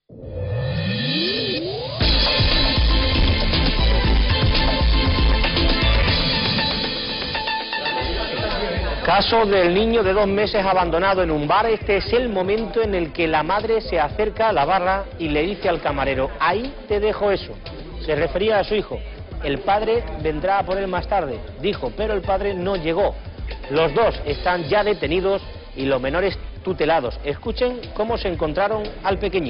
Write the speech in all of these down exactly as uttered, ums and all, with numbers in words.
Caso del niño de dos meses abandonado en un bar. Este es el momento en el que la madre se acerca a la barra y le dice al camarero: ahí te dejo eso. Se refería a su hijo. El padre vendrá a por él más tarde, dijo, pero el padre no llegó. Los dos están ya detenidos y los menores tutelados. Escuchen cómo se encontraron al pequeñín.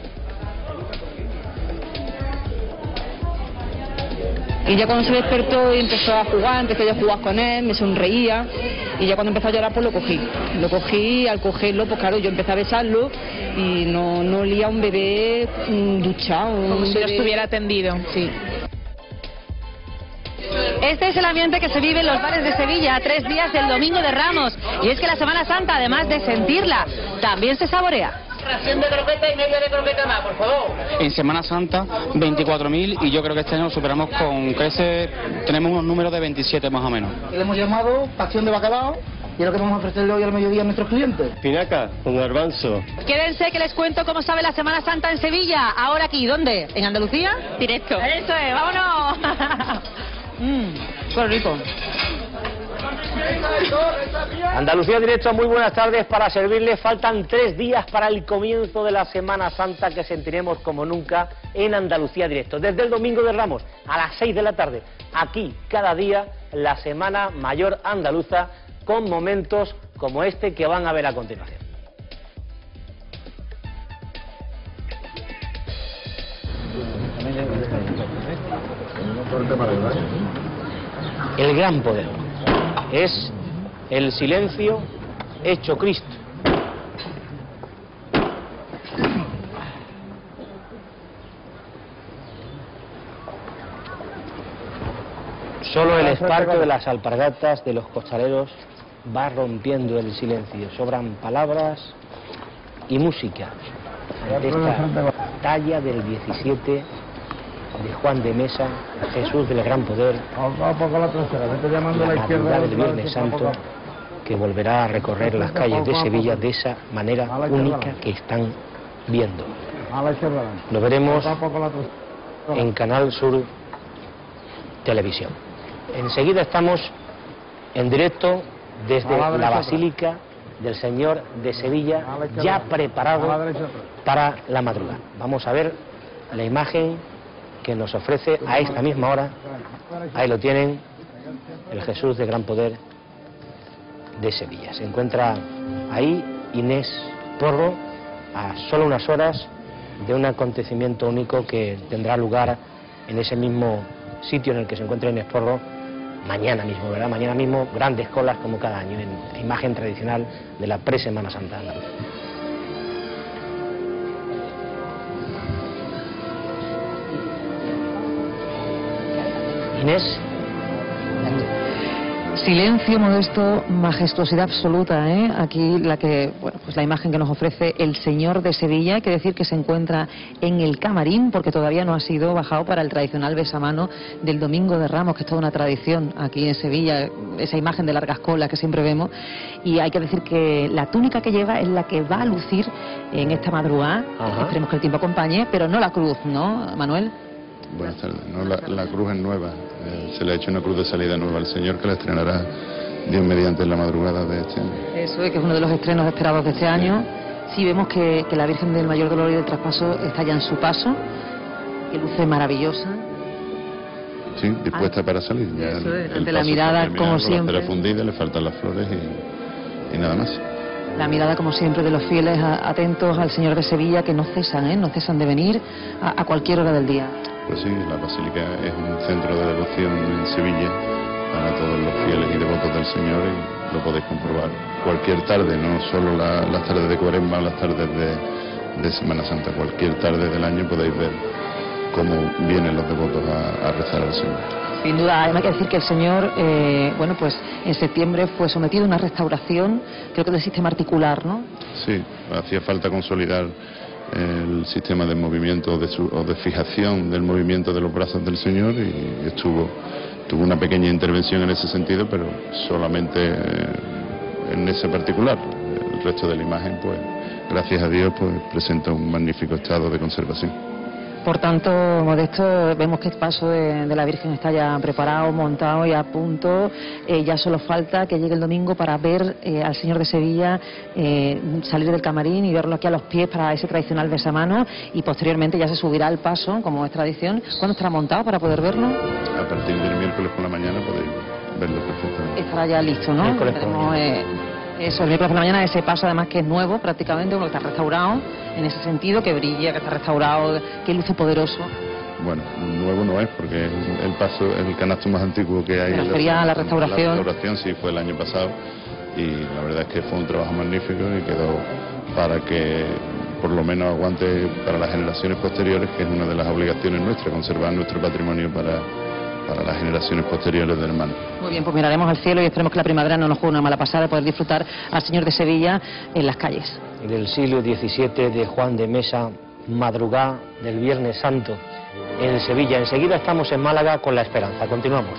Y ya cuando se despertó y empezó a jugar, empecé yo a jugar con él, me sonreía, y ya cuando empezó a llorar pues lo cogí. Lo cogí, al cogerlo pues claro, yo empecé a besarlo y no, no olía a un bebé um, duchado. Como un si bebé... lo estuviera atendido. Sí. Este es el ambiente que se vive en los bares de Sevilla a tres días del Domingo de Ramos. Y es que la Semana Santa, además de sentirla, también se saborea. Ración de croqueta y media de croqueta más, por favor. En Semana Santa, veinticuatro mil, y yo creo que este año lo superamos con creces, tenemos unos números de veintisiete más o menos. Le hemos llamado Pasión de Bacalao, y es lo que vamos a ofrecerle hoy al mediodía a nuestros clientes. Pinaca con garbanzo. Quédense que les cuento cómo sabe la Semana Santa en Sevilla. Ahora aquí, ¿dónde? ¿En Andalucía? Directo. Eso es, vámonos. Mmm, qué rico. Andalucía Directo, muy buenas tardes para servirles. Faltan tres días para el comienzo de la Semana Santa, que sentiremos como nunca en Andalucía Directo. Desde el Domingo de Ramos a las seis de la tarde, aquí cada día la Semana Mayor Andaluza, con momentos como este que van a ver a continuación. El gran poder es el silencio hecho Cristo. Solo el esparto de las alpargatas de los costaleros va rompiendo el silencio. Sobran palabras y música de esta talla del diecisiete de Juan de Mesa, Jesús del Gran Poder, la madrugada del Viernes Santo, que volverá a recorrer las calles de Sevilla de esa manera única que están viendo. Lo veremos en Canal Sur Televisión. Enseguida estamos en directo desde la Basílica del Señor de Sevilla, ya preparado para la madrugada. Vamos a ver la imagen que nos ofrece a esta misma hora. Ahí lo tienen, el Jesús de Gran Poder de Sevilla. Se encuentra ahí Inés Porro, a solo unas horas de un acontecimiento único que tendrá lugar en ese mismo sitio en el que se encuentra Inés Porro mañana mismo, ¿verdad? Mañana mismo, grandes colas como cada año, en la imagen tradicional de la pre-Semana Santa andaluza. Inés. Silencio modesto, majestuosidad absoluta, ¿eh? Aquí la que, bueno, pues la imagen que nos ofrece el Señor de Sevilla. Hay que decir que se encuentra en el camarín, porque todavía no ha sido bajado para el tradicional besamano del Domingo de Ramos, que es toda una tradición aquí en Sevilla, esa imagen de largas colas que siempre vemos. Y hay que decir que la túnica que lleva es la que va a lucir en esta madrugada. Ajá. Esperemos que el tiempo acompañe, pero no la cruz, ¿no, Manuel? Buenas tardes. No, la, la cruz es nueva. Eh, se le ha hecho una cruz de salida nueva al Señor, que la estrenará Dios mediante en la madrugada de este año. Eso es, que es uno de los estrenos esperados de este año. Sí vemos que, que la Virgen del Mayor Dolor y del Traspaso está ya en su paso, que luce maravillosa. Sí, dispuesta ah, para salir. Ya eso es, el, ante el la mirada, como siempre. La fundida, le faltan las flores y, y nada más. La mirada, como siempre, de los fieles atentos al Señor de Sevilla, que no cesan, ¿eh? No cesan de venir a, a cualquier hora del día. Pues sí, la Basílica es un centro de devoción en Sevilla para todos los fieles y devotos del Señor, y lo podéis comprobar cualquier tarde, no solo la, las tardes de Cuaresma o las tardes de, de Semana Santa, cualquier tarde del año podéis ver cómo vienen los devotos a, a rezar al Señor. Sin duda, hay que decir que el Señor, eh, bueno, pues en septiembre fue sometido a una restauración, creo que del sistema articular, ¿no? Sí, hacía falta consolidar el sistema de movimiento de su, o de fijación del movimiento de los brazos del Señor, y estuvo tuvo una pequeña intervención en ese sentido, pero solamente en ese particular. El resto de la imagen pues gracias a Dios, pues presenta un magnífico estado de conservación. Por tanto, Modesto, vemos que el paso de, de la Virgen está ya preparado, montado y a punto. Eh, ya solo falta que llegue el domingo para ver eh, al Señor de Sevilla eh, salir del camarín y verlo aquí a los pies para ese tradicional besamano, y posteriormente ya se subirá al paso, como es tradición. ¿Cuándo estará montado para poder verlo? A partir del miércoles por la mañana podéis verlo perfectamente. Estará ya listo, ¿no? Tenemos, eh, eso, el miércoles por la mañana, ese paso además que es nuevo prácticamente, uno que está restaurado en ese sentido, que brilla, que está restaurado, que luce poderoso. Bueno, nuevo no es, porque el paso, el canasto más antiguo que hay. Me refería a la restauración. La restauración sí fue el año pasado, y la verdad es que fue un trabajo magnífico y quedó para que por lo menos aguante para las generaciones posteriores, que es una de las obligaciones nuestras, conservar nuestro patrimonio para, para las generaciones posteriores del hermano. Muy bien, pues miraremos al cielo y esperemos que la primavera no nos juegue una mala pasada, de poder disfrutar al Señor de Sevilla en las calles. Del siglo diecisiete de Juan de Mesa, madrugada del Viernes Santo en Sevilla. Enseguida estamos en Málaga con La Esperanza. Continuamos.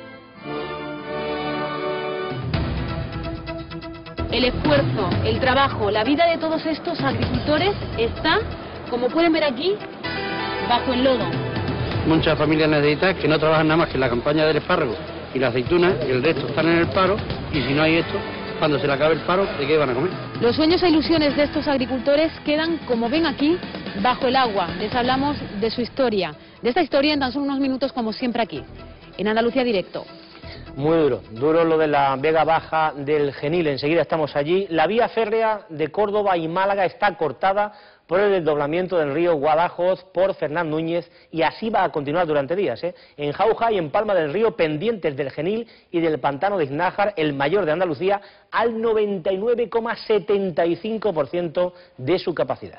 El esfuerzo, el trabajo, la vida de todos estos agricultores está, como pueden ver aquí, bajo el lodo. Muchas familias necesitan que no trabajan nada más que en la campaña del espárrago y la aceituna, y el resto están en el paro, y si no hay esto, cuando se le acabe el paro, ¿de qué van a comer? Los sueños e ilusiones de estos agricultores quedan, como ven aquí, bajo el agua. Les hablamos de su historia, de esta historia en tan solo unos minutos, como siempre aquí, en Andalucía Directo. Muy duro, duro lo de la Vega Baja del Genil, enseguida estamos allí. La vía férrea de Córdoba y Málaga está cortada por el desdoblamiento del río Guadajoz por Fernán Núñez, y así va a continuar durante días, ¿eh? En Jauja y en Palma del Río, pendientes del Genil y del pantano de Iznájar, el mayor de Andalucía, al noventa y nueve coma setenta y cinco por ciento de su capacidad.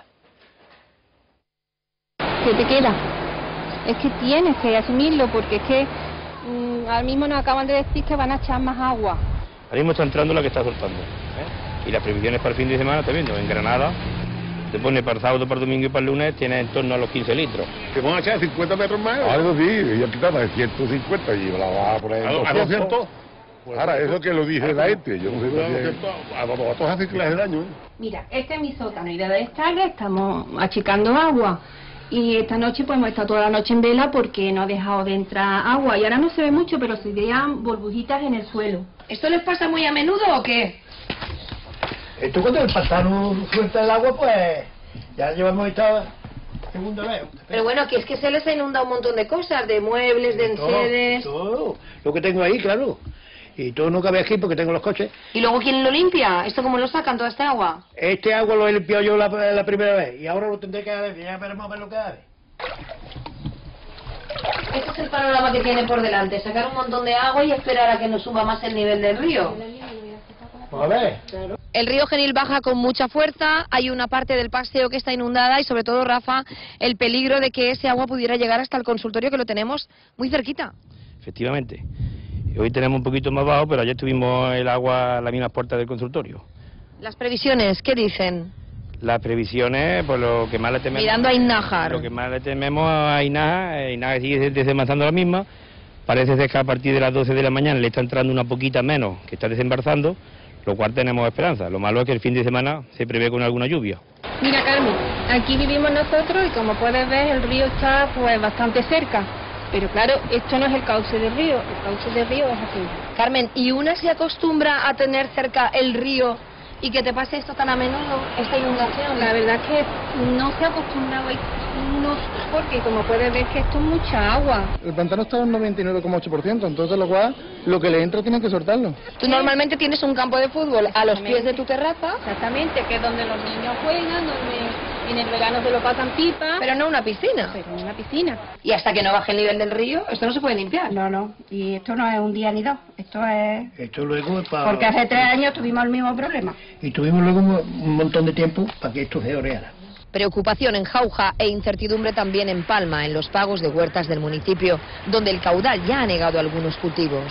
¿Qué te queda? Es que tienes que asumirlo, porque es que mmm, ahora mismo nos acaban de decir que van a echar más agua. Ahora mismo está entrando la que está soltando, ¿eh? Y las previsiones para el fin de semana también, en Granada se pone para el sábado, para el domingo y para el lunes, tiene en torno a los quince litros. ¿Que van a echar cincuenta metros más? Algo sí, yo quitaba de ciento cincuenta y la va a poner en doscientos. Ahora, eso que lo dice la gente, yo no sé si a los gatos hacen que les hace daño, ¿eh? Mira, este es mi sótano, y desde esta estamos achicando agua. Y esta noche pues hemos estado toda la noche en vela porque no ha dejado de entrar agua. Y ahora no se ve mucho, pero se vean burbujitas en el suelo. ¿Esto les pasa muy a menudo o qué? Esto cuando el pantano suelta el agua, pues ya llevamos esta segunda vez. Pero bueno, que es que se les ha inundado un montón de cosas, de muebles, de enseres. Todo, todo lo que tengo ahí, claro. Y todo no cabe aquí porque tengo los coches. ¿Y luego quién lo limpia? ¿Esto cómo lo sacan, toda esta agua? Este agua lo he limpiado yo la, la primera vez y ahora lo tendré que hacer. Ya veremos a ver lo que hace. Este es el panorama que tiene por delante, sacar un montón de agua y esperar a que nos suba más el nivel del río. A ver. El río Genil baja con mucha fuerza, hay una parte del paseo que está inundada y sobre todo, Rafa, el peligro de que ese agua pudiera llegar hasta el consultorio, que lo tenemos muy cerquita. Efectivamente. Hoy tenemos un poquito más bajo, pero ayer tuvimos el agua a las mismas puertas del consultorio. Las previsiones, ¿qué dicen? Las previsiones, pues lo que más le tememos... Mirando a Iznájar. Lo que más le tememos a Iznájar, Iznájar sigue desembarazando la misma. Parece ser que a partir de las doce de la mañana le está entrando una poquita menos, que está desembarazando, lo cual tenemos esperanza. Lo malo es que el fin de semana se prevé con alguna lluvia. Mira, Carmen, aquí vivimos nosotros y como puedes ver el río está pues bastante cerca. Pero claro, esto no es el cauce del río, el cauce del río es aquí. Carmen, ¿y una se acostumbra a tener cerca el río y que te pase esto tan a menudo, esta inundación? La verdad es que no se ha acostumbrado a unos, porque como puedes ver que esto es mucha agua. El pantano está en noventa y nueve coma ocho por ciento, entonces lo cual, lo que le entra tienen que soltarlo. Tú normalmente tienes un campo de fútbol a los pies de tu terraza. Exactamente, que es donde los niños juegan, donde en el verano se lo pasan pipa. Pero no una piscina. Pero no una piscina. Y hasta que no baje el nivel del río, esto no se puede limpiar. No, no, y esto no es un día ni dos, esto es... Esto luego es para... Porque hace tres años tuvimos el mismo problema. Y tuvimos luego un montón de tiempo para que esto se oreara. Preocupación en Jauja e incertidumbre también en Palma, en los pagos de huertas del municipio, donde el caudal ya ha negado algunos cultivos.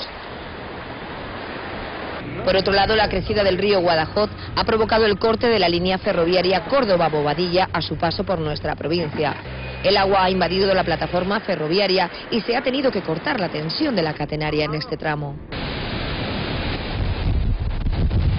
Por otro lado, la crecida del río Guadajoz ha provocado el corte de la línea ferroviaria Córdoba-Bobadilla a su paso por nuestra provincia. El agua ha invadido la plataforma ferroviaria y se ha tenido que cortar la tensión de la catenaria en este tramo.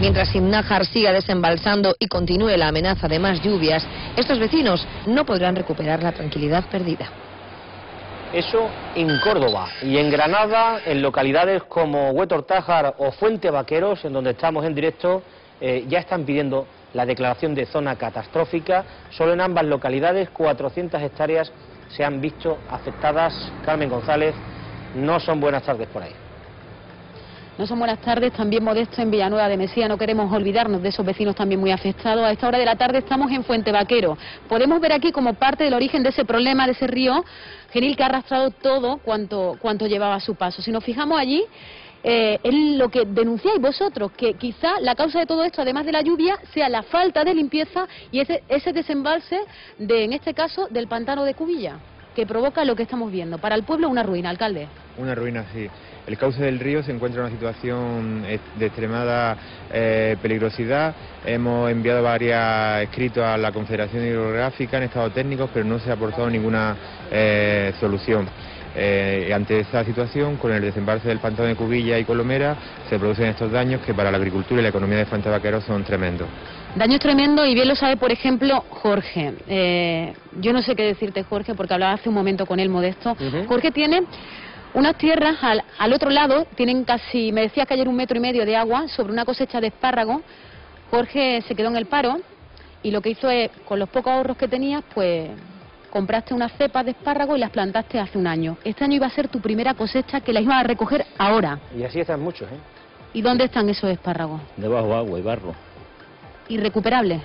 Mientras Simnájar siga desembalsando y continúe la amenaza de más lluvias, estos vecinos no podrán recuperar la tranquilidad perdida. Eso en Córdoba y en Granada, en localidades como Huetortájar o Fuente Vaqueros, en donde estamos en directo, eh, ya están pidiendo la declaración de zona catastrófica. Solo en ambas localidades cuatrocientas hectáreas se han visto afectadas. Carmen González, no son buenas tardes por ahí. No son buenas tardes, también Modesto en Villanueva de Mesía. No queremos olvidarnos de esos vecinos también muy afectados. A esta hora de la tarde estamos en Fuente Vaquero. Podemos ver aquí como parte del origen de ese problema, de ese río Genil, que ha arrastrado todo cuanto, cuanto llevaba a su paso. Si nos fijamos allí, eh, es lo que denunciáis vosotros, que quizá la causa de todo esto, además de la lluvia, sea la falta de limpieza y ese, ese desembalse, de, en este caso, del pantano de Cubilla, que provoca lo que estamos viendo. Para el pueblo una ruina, alcalde. Una ruina, sí. El cauce del río se encuentra en una situación de extremada eh, peligrosidad. Hemos enviado varios escritos a la Confederación Hidrográfica en estado técnicos, pero no se ha aportado ninguna eh, solución. Eh, ante esta situación, con el desembalse del pantano de Cubilla y Colomera, se producen estos daños que para la agricultura y la economía de Fuente Vaquero son tremendos. Daños tremendos, y bien lo sabe, por ejemplo, Jorge. Eh, yo no sé qué decirte, Jorge, porque hablaba hace un momento con él, Modesto. Uh-huh. Jorge tiene unas tierras al, al otro lado, tienen casi, me decía que ayer un metro y medio de agua sobre una cosecha de espárragos. Jorge se quedó en el paro y lo que hizo es, con los pocos ahorros que tenías, pues compraste unas cepas de espárragos y las plantaste hace un año. Este año iba a ser tu primera cosecha, que la ibas a recoger ahora. Y así están muchos, ¿eh? ¿Y dónde están esos espárragos? Debajo agua y barro. ¿Irrecuperables?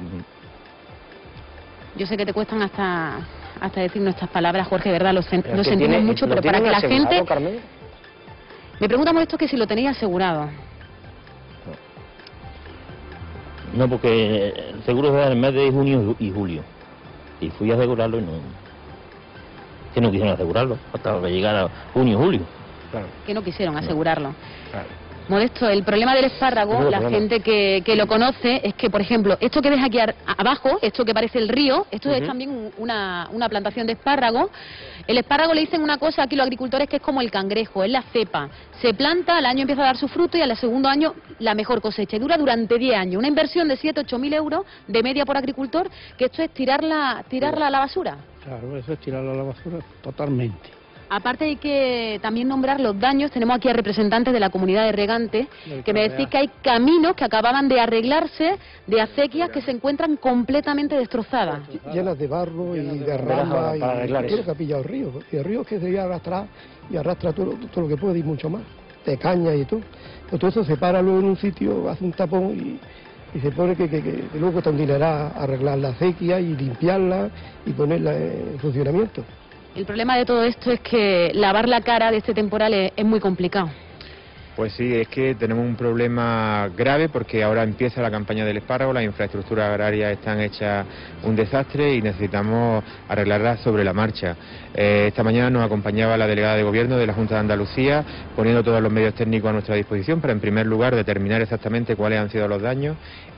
Yo sé que te cuestan hasta hasta decir nuestras palabras, Jorge, ¿verdad? Lo, sen lo sentimos tiene, mucho, pero para que la gente... Carmen? Me preguntamos esto, que si lo tenéis asegurado. No, no, porque el seguro se da en el mes de junio y julio. Y fui a asegurarlo y no... Que no quisieron asegurarlo hasta que llegara junio y julio. Claro. Que no quisieron asegurarlo. Claro. Modesto, el problema del espárrago, no, la problema. gente que, que lo conoce, es que, por ejemplo, esto que ves aquí abajo, esto que parece el río, esto uh-huh. es también una, una plantación de espárrago. El espárrago le dicen una cosa aquí los agricultores, que es como el cangrejo, es la cepa. Se planta, al año empieza a dar su fruto y al segundo año la mejor cosecha. Y dura durante diez años. Una inversión de siete, ocho mil euros de media por agricultor, que esto es tirarla, tirarla a la basura. Claro, eso es tirarla a la basura totalmente. Aparte hay que también nombrar los daños. Tenemos aquí a representantes de la comunidad de regantes que me decís que hay caminos que acababan de arreglarse, de acequias que se encuentran completamente destrozadas. Llenas de barro y de ramas y todo lo que ha pillado el río. Y el río es que se iba a arrastrar y arrastra todo, todo lo que puede y mucho más, de caña y todo. Pero todo eso se para luego en un sitio, hace un tapón y, y se pone que, que, que, que luego cuesta un dineral arreglar la acequia y limpiarla y ponerla en funcionamiento. El problema de todo esto es que lavar la cara de este temporal es, es muy complicado. Pues sí, es que tenemos un problema grave porque ahora empieza la campaña del espárrago, las infraestructuras agrarias están hechas un desastre y necesitamos arreglarlas sobre la marcha. Eh, esta mañana nos acompañaba la delegada de Gobierno de la Junta de Andalucía, poniendo todos los medios técnicos a nuestra disposición para, en primer lugar, determinar exactamente cuáles han sido los daños,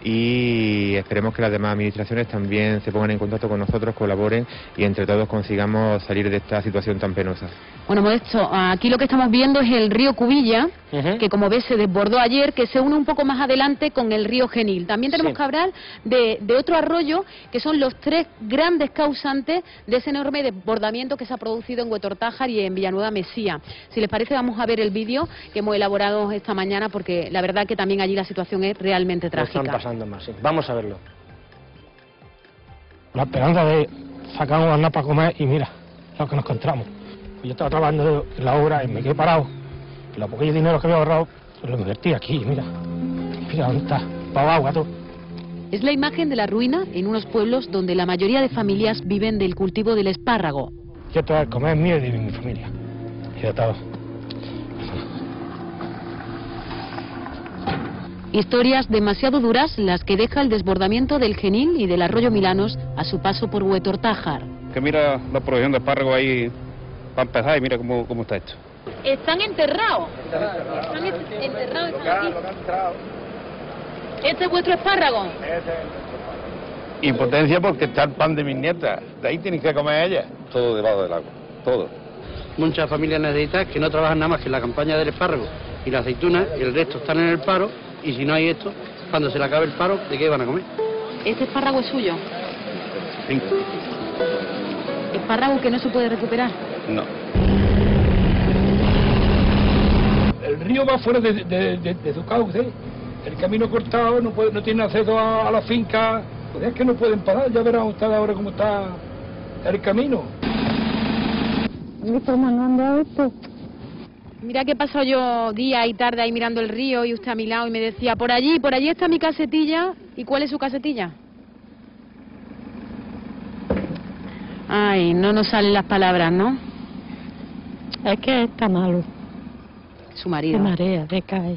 y esperemos que las demás administraciones también se pongan en contacto con nosotros, colaboren y entre todos consigamos salir de esta situación tan penosa. Bueno, Modesto, aquí lo que estamos viendo es el río Cubilla, uh-huh. que como ves se desbordó ayer, que se une un poco más adelante con el río Genil. También tenemos sí. que hablar de, de otro arroyo, que son los tres grandes causantes de ese enorme desbordamiento que se ha producido en Huetortájar y en Villanueva Mesía. Si les parece, vamos a ver el vídeo que hemos elaborado esta mañana, porque la verdad que también allí la situación es realmente trágica. Lo están pasando más, sí. Vamos a verlo. La esperanza de sacar unas napas para comer y mira lo que nos encontramos. Yo estaba trabajando en la obra y me quedé parado. Y lo poquillo dinero que había ahorrado, pues lo invertí aquí, mira. Mira dónde está, para agua todo. Es la imagen de la ruina en unos pueblos donde la mayoría de familias viven del cultivo del espárrago. Yo todo el comer mío y de mi familia. Y de todo. Historias demasiado duras las que deja el desbordamiento del Genil y del arroyo Milanos a su paso por Huetortájar. Que mira la producción de espárrago ahí para empezar y mira cómo, cómo está esto. Están enterrados. Están enterrados. Están aquí. ¿Este es vuestro espárrago? Impotencia porque está el pan de mis nietas. De ahí tienen que comer ellas. Todo debajo del agua. Todo. Muchas familias necesitan que no trabajan nada más que en la campaña del espárrago y la aceituna, y el resto están en el paro, y si no hay esto, cuando se le acabe el paro, ¿de qué van a comer? ¿Este espárrago es suyo? Sí. ¿Espárrago que no se puede recuperar? No. El río va fuera de, de, de, de su cauce, el camino cortado, no, puede, no tiene acceso a, a la finca, pues es que no pueden parar, ya verán ustedes ahora cómo está el camino. ¿Me estoy mandando esto? Mira que he pasado yo día y tarde ahí mirando el río y usted a mi lado y me decía, por allí, por allí está mi casetilla. ¿Y cuál es su casetilla? Ay, no nos salen las palabras, ¿no? Es que está malo. Su marido. Se marea, decae.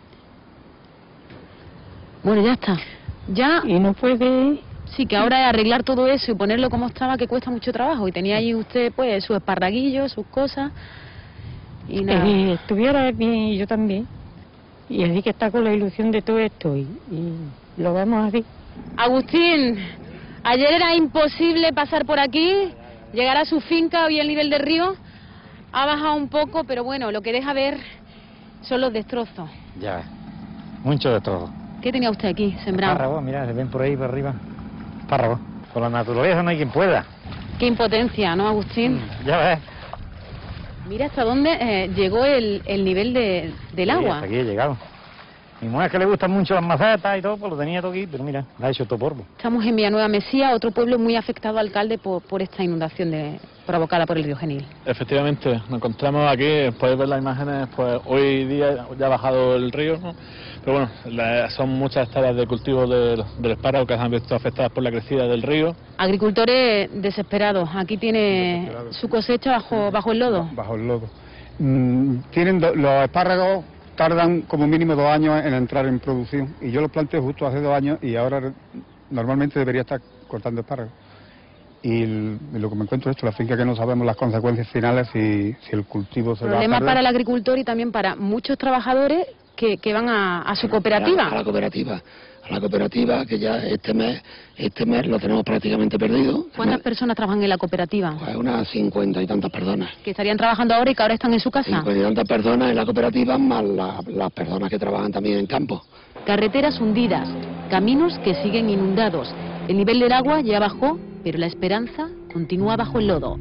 Bueno, ya está. Ya. Y no puede. Sí, que ahora es arreglar todo eso y ponerlo como estaba, que cuesta mucho trabajo. Y tenía ahí usted, pues, sus esparraguillos, sus cosas. Y nada. Y estuviera bien y yo también. Y así que está con la ilusión de todo esto y, y lo vamos así. Agustín, ayer era imposible pasar por aquí, llegar a su finca, hoy el nivel del río ha bajado un poco, pero bueno, lo que deja ver son los destrozos. Ya, mucho destrozos. ¿Qué tenía usted aquí sembrado? Espárragos, mira, se ven por ahí para arriba. Espárragos. Con la naturaleza no hay quien pueda. Qué impotencia, ¿no, Agustín? Mm, ya ves. Mira hasta dónde eh, llegó el, el nivel de, del sí, agua. Hasta aquí he llegado. Mi mujer que le gustan mucho las macetas y todo, pues lo tenía todo aquí, pero mira, la ha hecho todo polvo. Estamos en Villanueva Mesía, otro pueblo muy afectado, alcalde, por, por esta inundación de, provocada por el río Genil. Efectivamente, nos encontramos aquí, puedes ver las imágenes, pues hoy día ya ha bajado el río, ¿no? Pero bueno, la, son muchas hectáreas de cultivo del, del espárrago que se han visto afectadas por la crecida del río. Agricultores desesperados, aquí tiene desesperados. Su cosecha bajo, bajo el lodo. Bajo el lodo. Mm, tienen do, los espárragos tardan como mínimo dos años en entrar en producción y yo los planté justo hace dos años y ahora normalmente debería estar cortando espárragos. Y el, lo que me encuentro es esto, la finca que no sabemos las consecuencias finales si, si el cultivo se va a perder. Problema para el agricultor y también para muchos trabajadores que, que van a, a su cooperativa. A la cooperativa, a la cooperativa que ya este mes, este mes lo tenemos prácticamente perdido. ¿Cuántas personas trabajan en la cooperativa? Pues unas cincuenta y tantas personas. Que estarían trabajando ahora y que ahora están en su casa. Cincuenta y tantas personas en la cooperativa, más la, las personas que trabajan también en campo. Carreteras hundidas, caminos que siguen inundados. El nivel del agua ya bajó, pero la esperanza continúa bajo el lodo.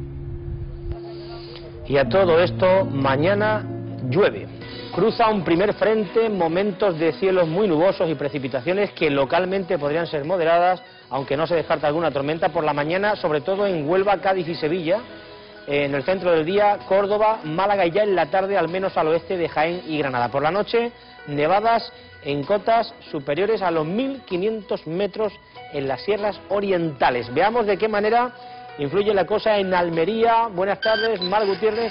Y a todo esto, mañana llueve. Cruza un primer frente, momentos de cielos muy nubosos y precipitaciones que localmente podrían ser moderadas, aunque no se descarta alguna tormenta por la mañana, sobre todo en Huelva, Cádiz y Sevilla. En el centro del día, Córdoba, Málaga y ya en la tarde, al menos al oeste de Jaén y Granada. Por la noche, nevadas en cotas superiores a los mil quinientos metros en las sierras orientales. Veamos de qué manera influye la cosa en Almería. Buenas tardes, Mar Gutiérrez.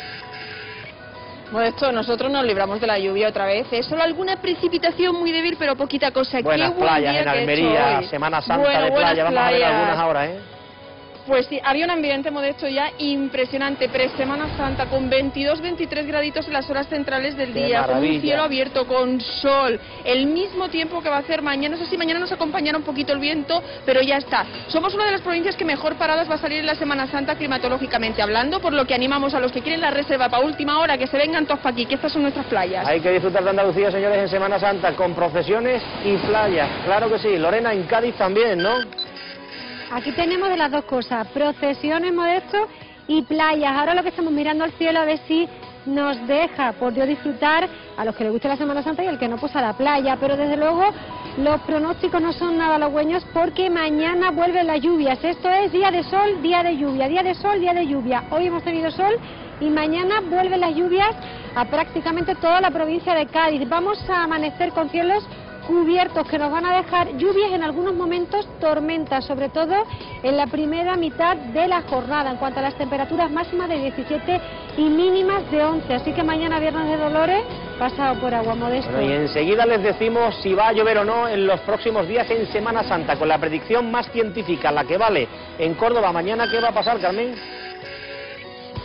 Modesto, nosotros nos libramos de la lluvia otra vez. Es solo alguna precipitación muy débil, pero poquita cosa. Buenas Qué buen playas día en que Almería, he hecho Semana Santa bueno, de playa, vamos playas. a ver algunas ahora, ¿eh? Pues sí, había un ambiente, Modesto, ya impresionante, pre-Semana Santa, con veintidós, veintitrés graditos en las horas centrales del Qué día, maravilla. con un cielo abierto, con sol, el mismo tiempo que va a hacer mañana. Eso sí, mañana nos acompañará un poquito el viento, pero ya está. Somos una de las provincias que mejor paradas va a salir en la Semana Santa climatológicamente hablando, por lo que animamos a los que quieren la reserva para última hora, que se vengan todos para aquí, que estas son nuestras playas. Hay que disfrutar de Andalucía, señores, en Semana Santa, con procesiones y playas. Claro que sí. Lorena, en Cádiz también, ¿no? Aquí tenemos de las dos cosas, procesiones, Modesto, y playas. Ahora lo que estamos mirando al cielo a ver si nos deja, por Dios, disfrutar a los que les guste la Semana Santa y el que no, pues a la playa. Pero desde luego los pronósticos no son nada halagüeños porque mañana vuelven las lluvias. Esto es día de sol, día de lluvia, día de sol, día de lluvia. Hoy hemos tenido sol y mañana vuelven las lluvias a prácticamente toda la provincia de Cádiz. Vamos a amanecer con cielos cubiertos que nos van a dejar lluvias, en algunos momentos tormentas, sobre todo en la primera mitad de la jornada, en cuanto a las temperaturas máximas de diecisiete y mínimas de once, así que mañana Viernes de Dolores pasado por agua, Modesto. Bueno, y enseguida les decimos si va a llover o no en los próximos días en Semana Santa, con la predicción más científica, la que vale en Córdoba. Mañana, ¿qué va a pasar, Carmen?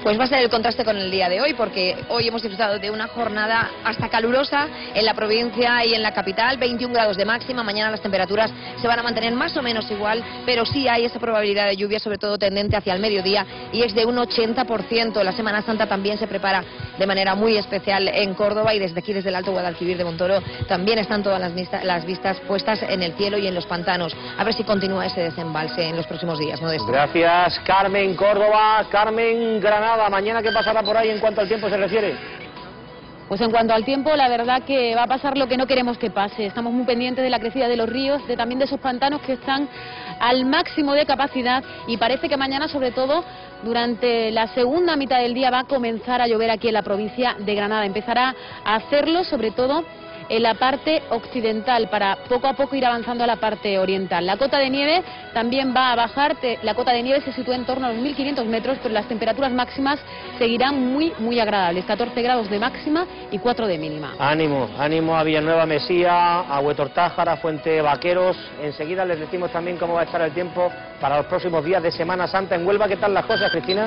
Pues va a ser el contraste con el día de hoy, porque hoy hemos disfrutado de una jornada hasta calurosa en la provincia y en la capital, veintiún grados de máxima. Mañana las temperaturas se van a mantener más o menos igual, pero sí hay esa probabilidad de lluvia, sobre todo tendente hacia el mediodía, y es de un ochenta por ciento. La Semana Santa también se prepara de manera muy especial en Córdoba, y desde aquí, desde el Alto Guadalquivir de Montoro, también están todas las, vista, las vistas puestas en el cielo y en los pantanos. A ver si continúa ese desembalse en los próximos días, Modesto. Gracias, Carmen Córdoba. Carmen Granada, mañana ¿qué pasará por ahí en cuanto al tiempo se refiere? Pues en cuanto al tiempo, la verdad que va a pasar lo que no queremos que pase. Estamos muy pendientes de la crecida de los ríos, de también de esos pantanos que están al máximo de capacidad, y parece que mañana, sobre todo durante la segunda mitad del día, va a comenzar a llover aquí en la provincia de Granada. Empezará a hacerlo sobre todo en la parte occidental, para poco a poco ir avanzando a la parte oriental. La cota de nieve también va a bajar, la cota de nieve se sitúa en torno a los mil quinientos metros, pero las temperaturas máximas seguirán muy, muy agradables, catorce grados de máxima y cuatro de mínima. Ánimo, ánimo a Villanueva Mesía, a Huetortájara, Fuente Vaqueros. Enseguida les decimos también cómo va a estar el tiempo para los próximos días de Semana Santa en Huelva. ¿Qué tal las cosas, Cristina?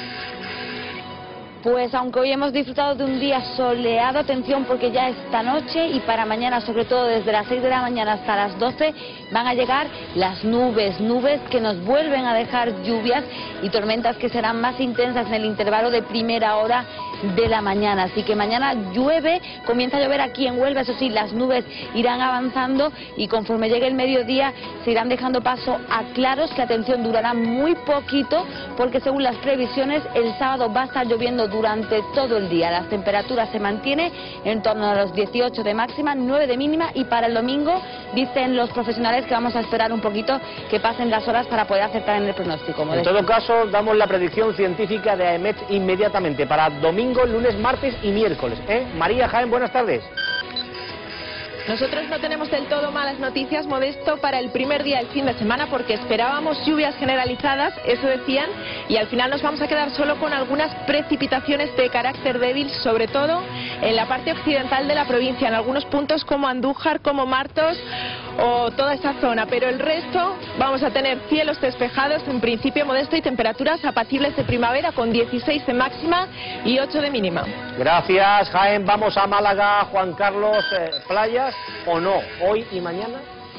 Pues aunque hoy hemos disfrutado de un día soleado, atención porque ya esta noche y para mañana, sobre todo desde las seis de la mañana hasta las doce, van a llegar las nubes, nubes que nos vuelven a dejar lluvias y tormentas que serán más intensas en el intervalo de primera hora de la mañana. Así que mañana llueve, comienza a llover aquí en Huelva, eso sí, las nubes irán avanzando y conforme llegue el mediodía se irán dejando paso a claros, que atención, durará muy poquito, porque según las previsiones el sábado va a estar lloviendo durante todo el día. Las temperaturas se mantienen en torno a los dieciocho de máxima, nueve de mínima, y para el domingo dicen los profesionales que vamos a esperar un poquito que pasen las horas para poder acertar en el pronóstico. En todo caso, damos la predicción científica de AEMET inmediatamente para domingo, lunes, martes y miércoles. ¿eh? María Jaén, buenas tardes. Nosotros no tenemos del todo malas noticias, Modesto, para el primer día del fin de semana, porque esperábamos lluvias generalizadas, eso decían, y al final nos vamos a quedar solo con algunas precipitaciones de carácter débil, sobre todo en la parte occidental de la provincia, en algunos puntos como Andújar, como Martos o toda esa zona, pero el resto vamos a tener cielos despejados, en principio, Modesto, y temperaturas apacibles de primavera con dieciséis de máxima y ocho de mínima. Gracias, Jaén. Vamos a Málaga, Juan Carlos, eh, playas o no, hoy y mañana.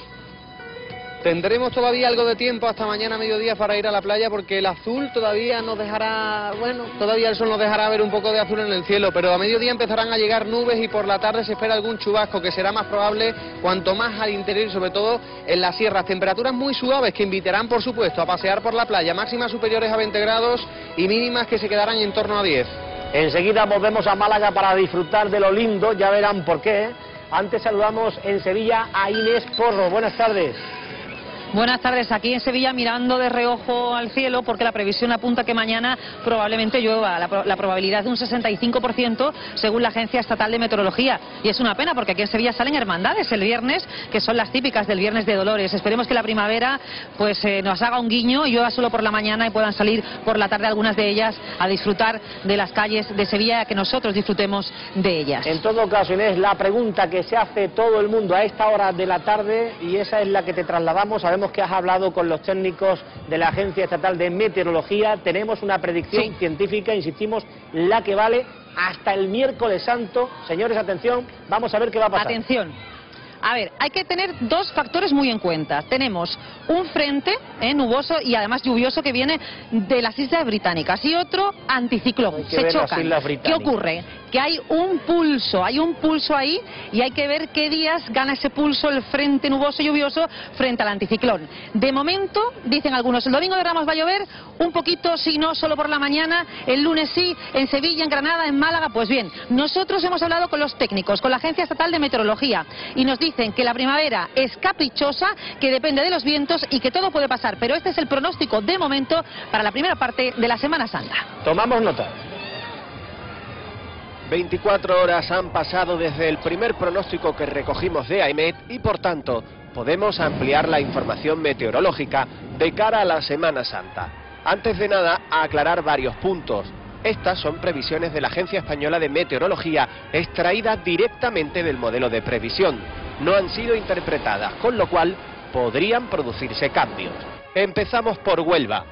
Tendremos todavía algo de tiempo hasta mañana mediodía para ir a la playa, porque el azul todavía nos dejará, bueno, todavía el sol nos dejará ver un poco de azul en el cielo, pero a mediodía empezarán a llegar nubes y por la tarde se espera algún chubasco, que será más probable cuanto más al interior y sobre todo en las sierras. Temperaturas muy suaves que invitarán, por supuesto, a pasear por la playa, máximas superiores a veinte grados y mínimas que se quedarán en torno a diez. Enseguida volvemos a Málaga para disfrutar de lo lindo, ya verán por qué. Antes saludamos en Sevilla a Inés Porro. Buenas tardes. Buenas tardes, aquí en Sevilla mirando de reojo al cielo porque la previsión apunta que mañana probablemente llueva, la, la probabilidad de un sesenta y cinco por ciento según la Agencia Estatal de Meteorología, y es una pena porque aquí en Sevilla salen hermandades el viernes, que son las típicas del Viernes de Dolores. Esperemos que la primavera pues eh, nos haga un guiño y llueva solo por la mañana y puedan salir por la tarde algunas de ellas a disfrutar de las calles de Sevilla, que nosotros disfrutemos de ellas. En todo caso, Inés, la pregunta que se hace todo el mundo a esta hora de la tarde, y esa es la que te trasladamos, sabemos que has hablado con los técnicos de la Agencia Estatal de Meteorología, tenemos una predicción sí. científica, insistimos, la que vale hasta el miércoles santo. Señores, atención, vamos a ver qué va a pasar. Atención. A ver, hay que tener dos factores muy en cuenta. Tenemos un frente eh, nuboso y además lluvioso que viene de las Islas Británicas y otro anticiclón. Se chocan. ¿Qué ocurre? Que hay un pulso, hay un pulso ahí y hay que ver qué días gana ese pulso el frente nuboso y lluvioso frente al anticiclón. De momento, dicen algunos, el domingo de Ramos va a llover un poquito, si no, solo por la mañana, el lunes sí, en Sevilla, en Granada, en Málaga. Pues bien, nosotros hemos hablado con los técnicos, con la Agencia Estatal de Meteorología, y nos dicen que la primavera es caprichosa, que depende de los vientos y que todo puede pasar, pero este es el pronóstico de momento para la primera parte de la Semana Santa. Tomamos nota. veinticuatro horas han pasado desde el primer pronóstico que recogimos de AEMET y por tanto podemos ampliar la información meteorológica de cara a la Semana Santa. Antes de nada, a aclarar varios puntos. Estas son previsiones de la Agencia Española de Meteorología, extraídas directamente del modelo de previsión. No han sido interpretadas, con lo cual podrían producirse cambios. Empezamos por Huelva.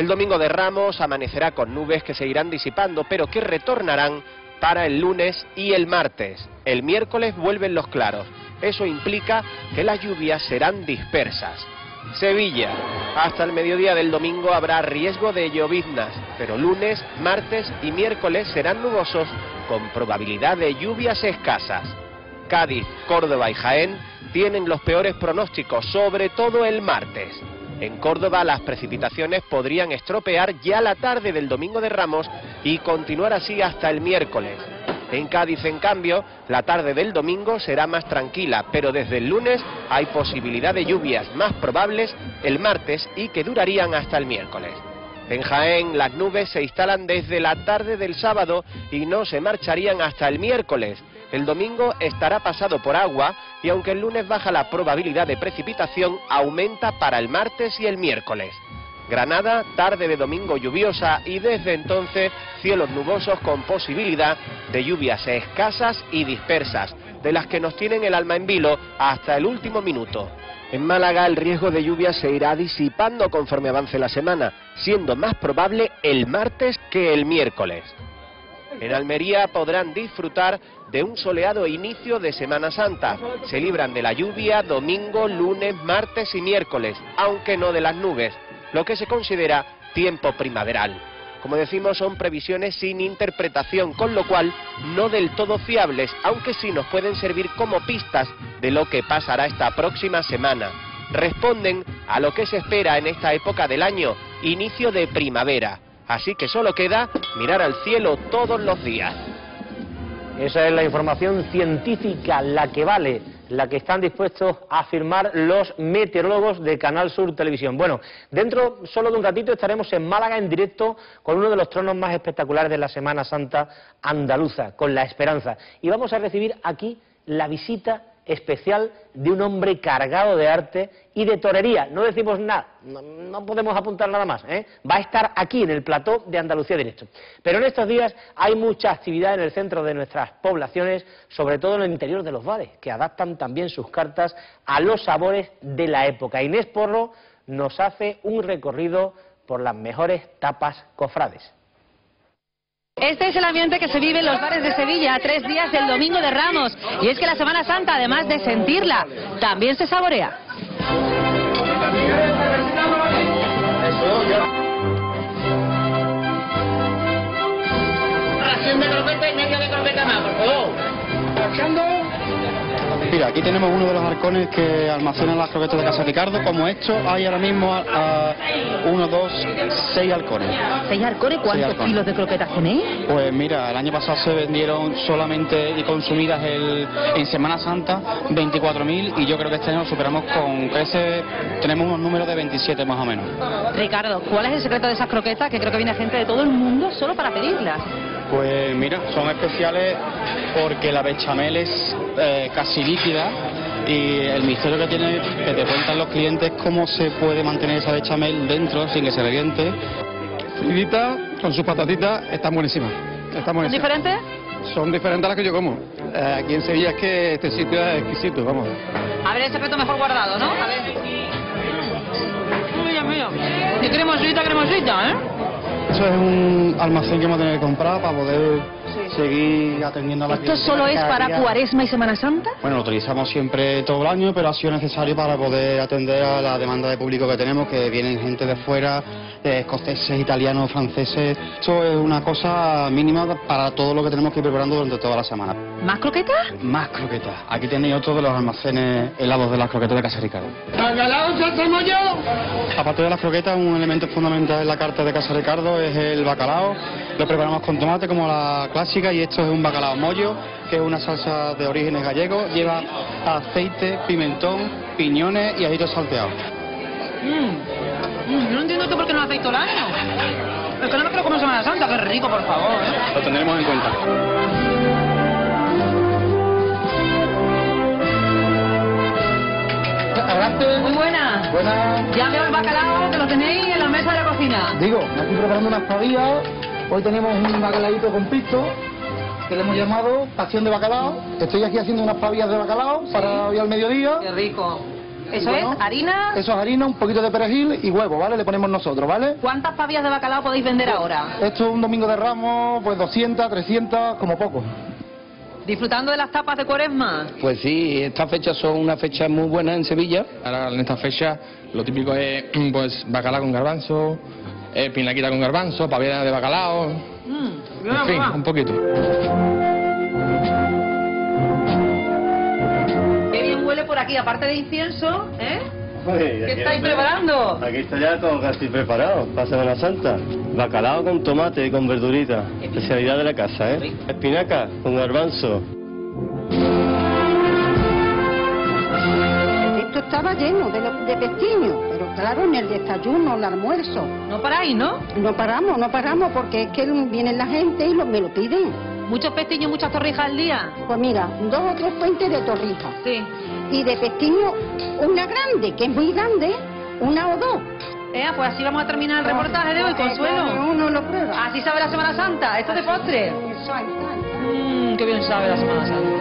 El domingo de Ramos amanecerá con nubes que se irán disipando, pero que retornarán para el lunes y el martes. El miércoles vuelven los claros. Eso implica que las lluvias serán dispersas. Sevilla. Hasta el mediodía del domingo habrá riesgo de lloviznas, pero lunes, martes y miércoles serán nubosos con probabilidad de lluvias escasas. Cádiz, Córdoba y Jaén tienen los peores pronósticos, sobre todo el martes. En Córdoba las precipitaciones podrían estropear ya la tarde del domingo de Ramos y continuar así hasta el miércoles. En Cádiz, en cambio, la tarde del domingo será más tranquila, pero desde el lunes hay posibilidad de lluvias más probables el martes y que durarían hasta el miércoles. En Jaén las nubes se instalan desde la tarde del sábado y no se marcharían hasta el miércoles. El domingo estará pasado por agua y aunque el lunes baja la probabilidad de precipitación, aumenta para el martes y el miércoles. Granada, tarde de domingo lluviosa y desde entonces cielos nubosos con posibilidad de lluvias escasas y dispersas, de las que nos tienen el alma en vilo hasta el último minuto. En Málaga el riesgo de lluvia se irá disipando conforme avance la semana, siendo más probable el martes que el miércoles. En Almería podrán disfrutar de un soleado inicio de Semana Santa. Se libran de la lluvia domingo, lunes, martes y miércoles, aunque no de las nubes, lo que se considera tiempo primaveral. Como decimos, son previsiones sin interpretación, con lo cual no del todo fiables, aunque sí nos pueden servir como pistas de lo que pasará esta próxima semana. Responden a lo que se espera en esta época del año, inicio de primavera. Así que solo queda mirar al cielo todos los días. Esa es la información científica, la que vale, la que están dispuestos a afirmar los meteorólogos de Canal Sur Televisión. Bueno, dentro solo de un ratito estaremos en Málaga en directo con uno de los tronos más espectaculares de la Semana Santa andaluza, con La Esperanza. Y vamos a recibir aquí la visita especial de un hombre cargado de arte y de torería. No decimos nada, no, no podemos apuntar nada más, ¿eh? Va a estar aquí en el plató de Andalucía Directo. Pero en estos días hay mucha actividad en el centro de nuestras poblaciones, sobre todo en el interior de los bares, que adaptan también sus cartas a los sabores de la época. Inés Porro nos hace un recorrido por las mejores tapas cofrades. Este es el ambiente que se vive en los bares de Sevilla a tres días del Domingo de Ramos. Y es que la Semana Santa, además de sentirla, también se saborea. Ración de croqueta y medio de croqueta más, por favor. Mira, aquí tenemos uno de los halcones que almacenan las croquetas de Casa Ricardo. Como esto, hay ahora mismo a, a uno, dos, seis halcones. ¿Seis halcones? ¿Cuántos Seis halcones. kilos de croquetas tenéis? Pues mira, el año pasado se vendieron solamente y consumidas el, en Semana Santa veinticuatro mil y yo creo que este año lo superamos con creces, tenemos unos números de veintisiete más o menos. Ricardo, ¿cuál es el secreto de esas croquetas? Que creo que viene gente de todo el mundo solo para pedirlas. Pues mira, son especiales porque la bechamel es eh, casi líquida y el misterio que tiene, que te cuentan los clientes, cómo se puede mantener esa bechamel dentro sin que se reviente. Friditas con sus patatitas están buenísimas. Están buenísimas. ¿Son diferentes? Son diferentes a las que yo como. Eh, aquí en Sevilla es que este sitio es exquisito, vamos. A ver el secreto mejor guardado, ¿no? A ver. Uy, Dios mío. Y cremosita, cremosita, ¿eh? Eso es un almacén que hemos tenido que comprar para poder sí. seguir atendiendo a la ¿Esto solo es para día. Cuaresma y Semana Santa? Bueno, lo utilizamos siempre todo el año, pero ha sido necesario para poder atender a la demanda de público que tenemos, que vienen gente de fuera, de escoceses, italianos, franceses. Esto es una cosa mínima para todo lo que tenemos que ir preparando durante toda la semana. ¿Más croquetas? Más croquetas. Aquí tenéis otro de los almacenes helados de las croquetas de Casa Ricardo. ¿Bacalao, salsa mollo? Aparte de las croquetas, un elemento fundamental en la carta de Casa Ricardo es el bacalao. Lo preparamos con tomate como la clásica y esto es un bacalao mollo, que es una salsa de orígenes gallegos. Lleva aceite, pimentón, piñones y ajitos salteados. Mm. Mm, no entiendo esto por qué no aceite el año. Es que no me creo como Semana Santa, qué rico, por favor, ¿eh? Lo tendremos en cuenta. Muy buena. Buena. Ya veo el bacalao que lo tenéis en la mesa de la cocina. Digo, me estoy preparando unas pavillas. Hoy tenemos un bacalaíto con pisto, que le hemos llamado Pasión de Bacalao. Estoy aquí haciendo unas pavillas de bacalao, ¿sí?, para hoy al mediodía. Qué rico. Eso bueno, es harina... Eso es harina, un poquito de perejil y huevo, ¿vale? Le ponemos nosotros, ¿vale? ¿Cuántas pavillas de bacalao podéis vender pues, ahora? Esto es un domingo de Ramos, pues doscientas, trescientas, como poco. ¿Disfrutando de las tapas de Cuaresma? Pues sí, estas fechas son una fecha muy buena en Sevilla. Ahora en esta fecha lo típico es pues bacalao con garbanzo, eh, pinaquita con garbanzo, pavia de bacalao, mm, en fin, un poquito. Qué bien huele por aquí, aparte de incienso, ¿eh? Oye, ¿qué estáis preparando? Aquí está ya todo casi preparado para Semana Santa. Bacalao con tomate y con verdurita. Especialidad de la casa, ¿eh? Espinaca con garbanzo. Esto estaba lleno de, de pestiños, pero claro, en el desayuno, el almuerzo. ¿No paráis, no? No paramos, no paramos, porque es que viene la gente y lo, me lo piden. ¿Muchos pestiños, muchas torrijas al día? Pues mira, dos o tres fuentes de torrijas. Sí. Y de pestiño, una grande, que es muy grande, una o dos. Eh, pues así vamos a terminar el reportaje de hoy, Consuelo. Uno lo prueba. Así sabe la Semana Santa, esto de postre. Mmm, qué bien sabe la Semana Santa.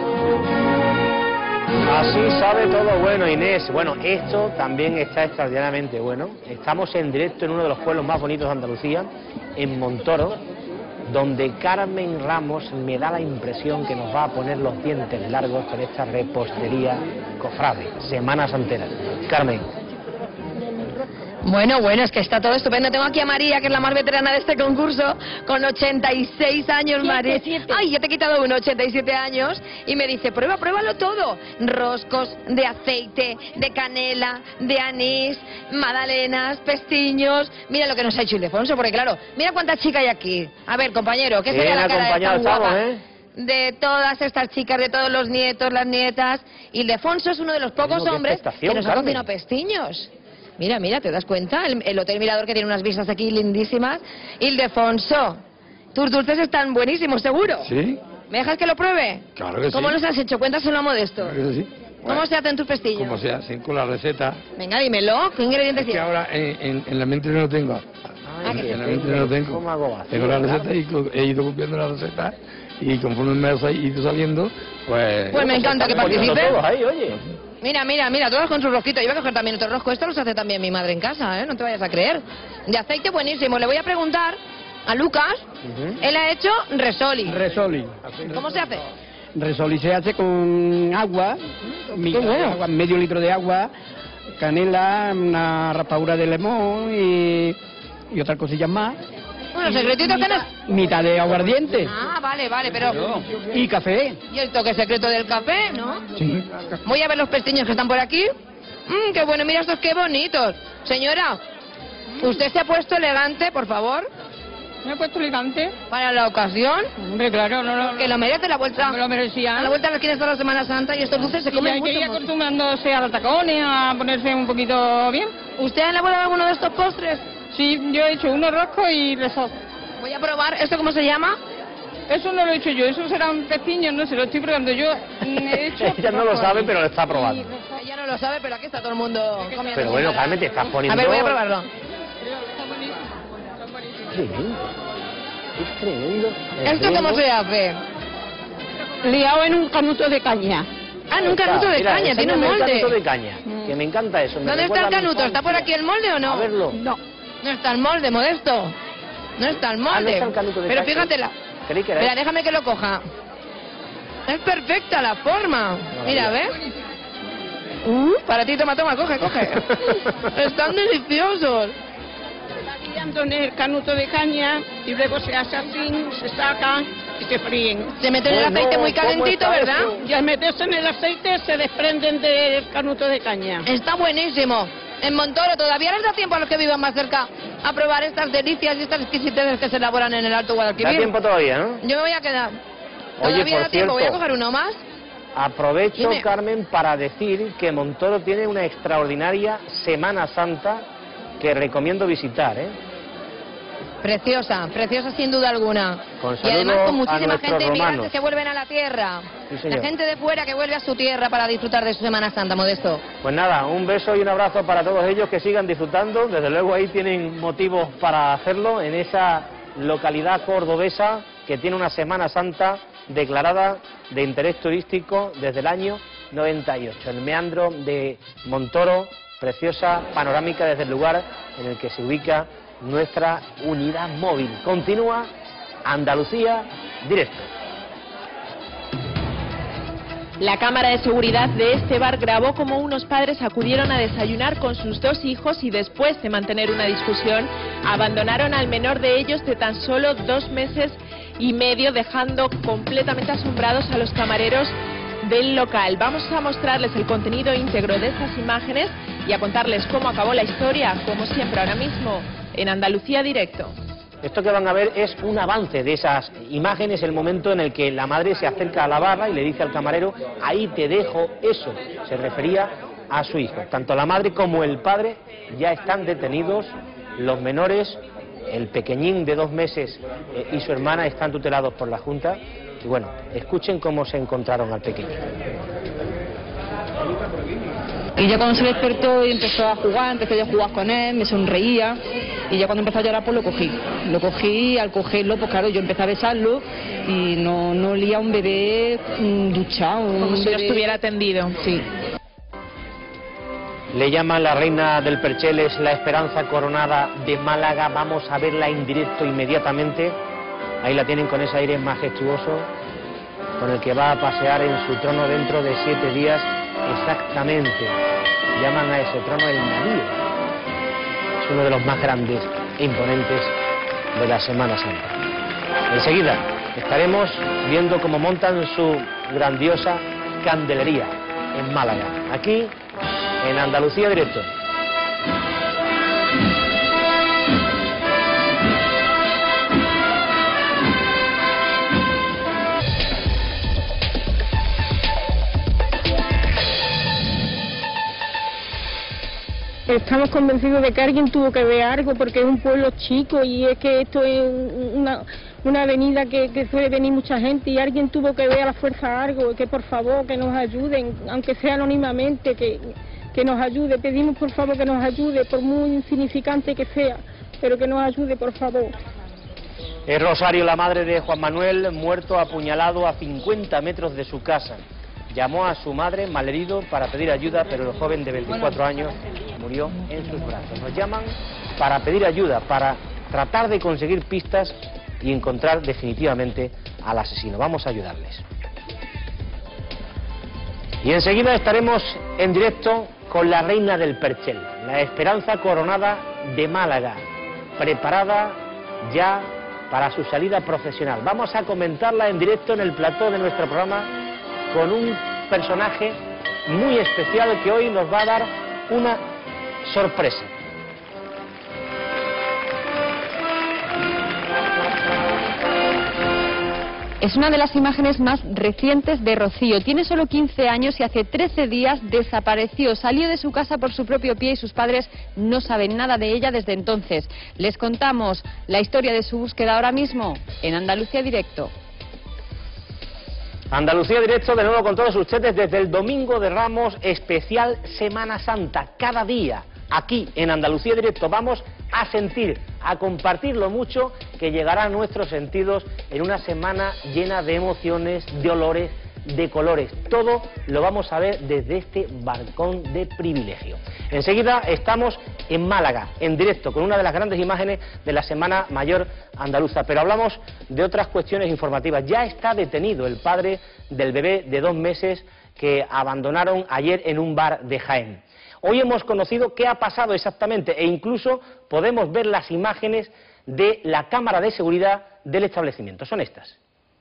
Así sabe todo bueno, Inés. Bueno, esto también está extraordinariamente bueno. Estamos en directo en uno de los pueblos más bonitos de Andalucía, en Montoro, donde Carmen Ramos me da la impresión que nos va a poner los dientes largos con esta repostería cofrade, Semana Santera. Carmen. Bueno, bueno, es que está todo estupendo. Tengo aquí a María, que es la más veterana de este concurso, con ochenta y seis años, María. Ay, yo te he quitado uno, ochenta y siete años, y me dice, prueba, pruébalo todo. Roscos de aceite, de canela, de anís, magdalenas, pestiños. Mira lo que nos ha hecho Ildefonso, porque claro, mira cuántas chicas hay aquí. A ver, compañero, ¿qué sería la cara de tan guapa? ¿Eh? De todas estas chicas, de todos los nietos, las nietas. Ildefonso es uno de los pocos hombres que nos ha cocinado pestiños. Mira, mira, ¿te das cuenta? El, el Hotel Mirador, que tiene unas vistas aquí lindísimas. Ildefonso, tus dulces están buenísimos, ¿seguro? Sí. ¿Me dejas que lo pruebe? Claro que sí. ¿Cómo los has hecho? Cuéntaselo a Modesto. Claro que sí. ¿Cómo bueno, se hacen tus pestillos? ¿Cómo se hacen con la receta? Venga, dímelo. ¿Qué ingredientes tienes? tienes? Es que ahora en, en, en la mente no lo tengo. Ah, en, en la mente no lo tengo. ¿Cómo hago así? Tengo la receta y he ido copiando la receta. Y conforme me ha ido saliendo, pues... Pues me encanta que participes. Todos ahí, oye. Mira, mira, mira, todos con su rosquito. Yo voy a coger también otro rosco. Esto los hace también mi madre en casa, ¿eh? No te vayas a creer. De aceite buenísimo. Le voy a preguntar a Lucas. Uh-huh. Él ha hecho resoli. Resoli. ¿Cómo se hace? Resoli se hace con agua, mi, bueno. agua, medio litro de agua, canela, una raspadura de limón y, y otras cosillas más. Bueno, secretito que no es... Mitad de aguardiente. Ah, vale, vale, pero... Y café. ¿Y el toque secreto del café, no? Sí. Voy a ver los pestiños que están por aquí. Mmm, qué bueno, mira estos qué bonitos. Señora, ¿usted se ha puesto elegante, por favor? ¿Me he puesto elegante? ¿Para la ocasión? Hombre, claro, no, no. Que lo merece la vuelta. Me lo merecía. A la vuelta de la esquina está la Semana Santa y estos dulces se comen hay mucho. que ir acostumbrándose a los tacones, a ponerse un poquito bien. ¿Usted ha elaborado alguno de estos postres? Sí, yo he hecho uno rosco y resol. Voy a probar. ¿Esto cómo se llama? Eso no lo he hecho yo, eso serán pestiños, no sé, lo estoy probando yo. He hecho Ella no lo sabe, pero lo está probando. Ella no lo sabe, pero aquí está todo el mundo comiendo. Pero bueno, Carmen, te estás poniendo... A ver, voy a probarlo. Sí. Es tremendo. ¿Esto cómo se hace? Liado en un canuto de caña. Ah, en un canuto de Mira, caña, tiene un molde. Un canuto de caña, que me encanta eso. Me ¿Dónde está el canuto? ¿Está por aquí el molde o no? A verlo. No. No está el molde, Modesto. No está el molde. Ah, no está el canuto de Pero caña. fíjate la... Creí que era Espera, eso. déjame que lo coja. Es perfecta la forma. Mira, ¿ves? Uh, para ti, toma, toma, coge, coge. Están deliciosos. En el canuto de caña y luego se hace así, se sacan y se fríen. Se mete en el aceite muy calentito, ¿verdad? Y al meterse en el aceite se desprenden del canuto de caña. Está buenísimo. En Montoro todavía les da tiempo a los que vivan más cerca a probar estas delicias y estas exquisiteces que se elaboran en el Alto Guadalquivir. Da tiempo todavía, ¿no? Yo me voy a quedar. Oye, Todavía por da tiempo, voy a cierto, coger uno más. Aprovecho, Dime. Carmen, para decir que Montoro tiene una extraordinaria Semana Santa que recomiendo visitar, ¿eh? Preciosa, preciosa sin duda alguna. Con Y además con saludos a muchísima nuestros gente inmigrantes romanos. que vuelven a la tierra. Sí, señor. La gente de fuera que vuelve a su tierra para disfrutar de su Semana Santa, Modesto. Pues nada, un beso y un abrazo para todos ellos, que sigan disfrutando. Desde luego ahí tienen motivos para hacerlo en esa localidad cordobesa que tiene una Semana Santa declarada de interés turístico desde el año noventa y ocho. El meandro de Montoro, preciosa panorámica desde el lugar en el que se ubica nuestra unidad móvil. Continúa Andalucía Directo. La cámara de seguridad de este bar grabó cómo unos padres acudieron a desayunar con sus dos hijos y después de mantener una discusión abandonaron al menor de ellos de tan solo dos meses y medio, dejando completamente asombrados a los camareros del local. Vamos a mostrarles el contenido íntegro de estas imágenes y a contarles cómo acabó la historia, como siempre ahora mismo en Andalucía Directo. Esto que van a ver es un avance de esas imágenes, el momento en el que la madre se acerca a la barra y le dice al camarero, ahí te dejo eso. Se refería a su hijo. Tanto la madre como el padre ya están detenidos, los menores, el pequeñín de dos meses eh, y su hermana están tutelados por la Junta. Y bueno, escuchen cómo se encontraron al pequeño. Y ya cuando se despertó y empezó a jugar, empecé yo a jugar con él, me sonreía, y ya cuando empezó a llorar pues lo cogí. Lo cogí, al cogerlo pues claro, yo empecé a besarlo y no, no olía un bebé um, duchado. Como un si bebé... no estuviera atendido. Sí. Le llaman la reina del Perchel, es la Esperanza Coronada de Málaga. Vamos a verla en directo inmediatamente. Ahí la tienen con ese aire majestuoso, con el que va a pasear en su trono dentro de siete días. Exactamente, llaman a ese trono el navío. Es uno de los más grandes e imponentes de la Semana Santa. Enseguida estaremos viendo cómo montan su grandiosa candelería en Málaga, aquí en Andalucía Directo. Estamos convencidos de que alguien tuvo que ver algo, porque es un pueblo chico y es que esto es una, una avenida que, que suele venir mucha gente y alguien tuvo que ver a la fuerza algo, que por favor que nos ayuden, aunque sea anónimamente, que, que nos ayude. Pedimos por favor que nos ayude, por muy insignificante que sea, pero que nos ayude por favor. Es Rosario, la madre de Juan Manuel, muerto apuñalado a cincuenta metros de su casa. Llamó a su madre malherido para pedir ayuda, pero el joven de veinticuatro años murió en sus brazos. Nos llaman para pedir ayuda, para tratar de conseguir pistas y encontrar definitivamente al asesino. Vamos a ayudarles. Y enseguida estaremos en directo con la reina del Perchel, la Esperanza Coronada de Málaga, preparada ya para su salida profesional. Vamos a comentarla en directo en el plató de nuestro programa con un personaje muy especial que hoy nos va a dar una sorpresa. Es una de las imágenes más recientes de Rocío. Tiene solo quince años y hace trece días desapareció. Salió de su casa por su propio pie y sus padres no saben nada de ella desde entonces. Les contamos la historia de su búsqueda ahora mismo en Andalucía Directo. Andalucía Directo de nuevo con todos ustedes desde el Domingo de Ramos, especial Semana Santa. Cada día aquí en Andalucía Directo vamos a sentir, a compartir lo mucho que llegará a nuestros sentidos en una semana llena de emociones, de olores, de colores. Todo lo vamos a ver desde este balcón de privilegio. Enseguida estamos en Málaga, en directo, con una de las grandes imágenes de la Semana Mayor andaluza. Pero hablamos de otras cuestiones informativas. Ya está detenido el padre del bebé de dos meses que abandonaron ayer en un bar de Jaén. Hoy hemos conocido qué ha pasado exactamente e incluso podemos ver las imágenes de la cámara de seguridad del establecimiento. Son estas.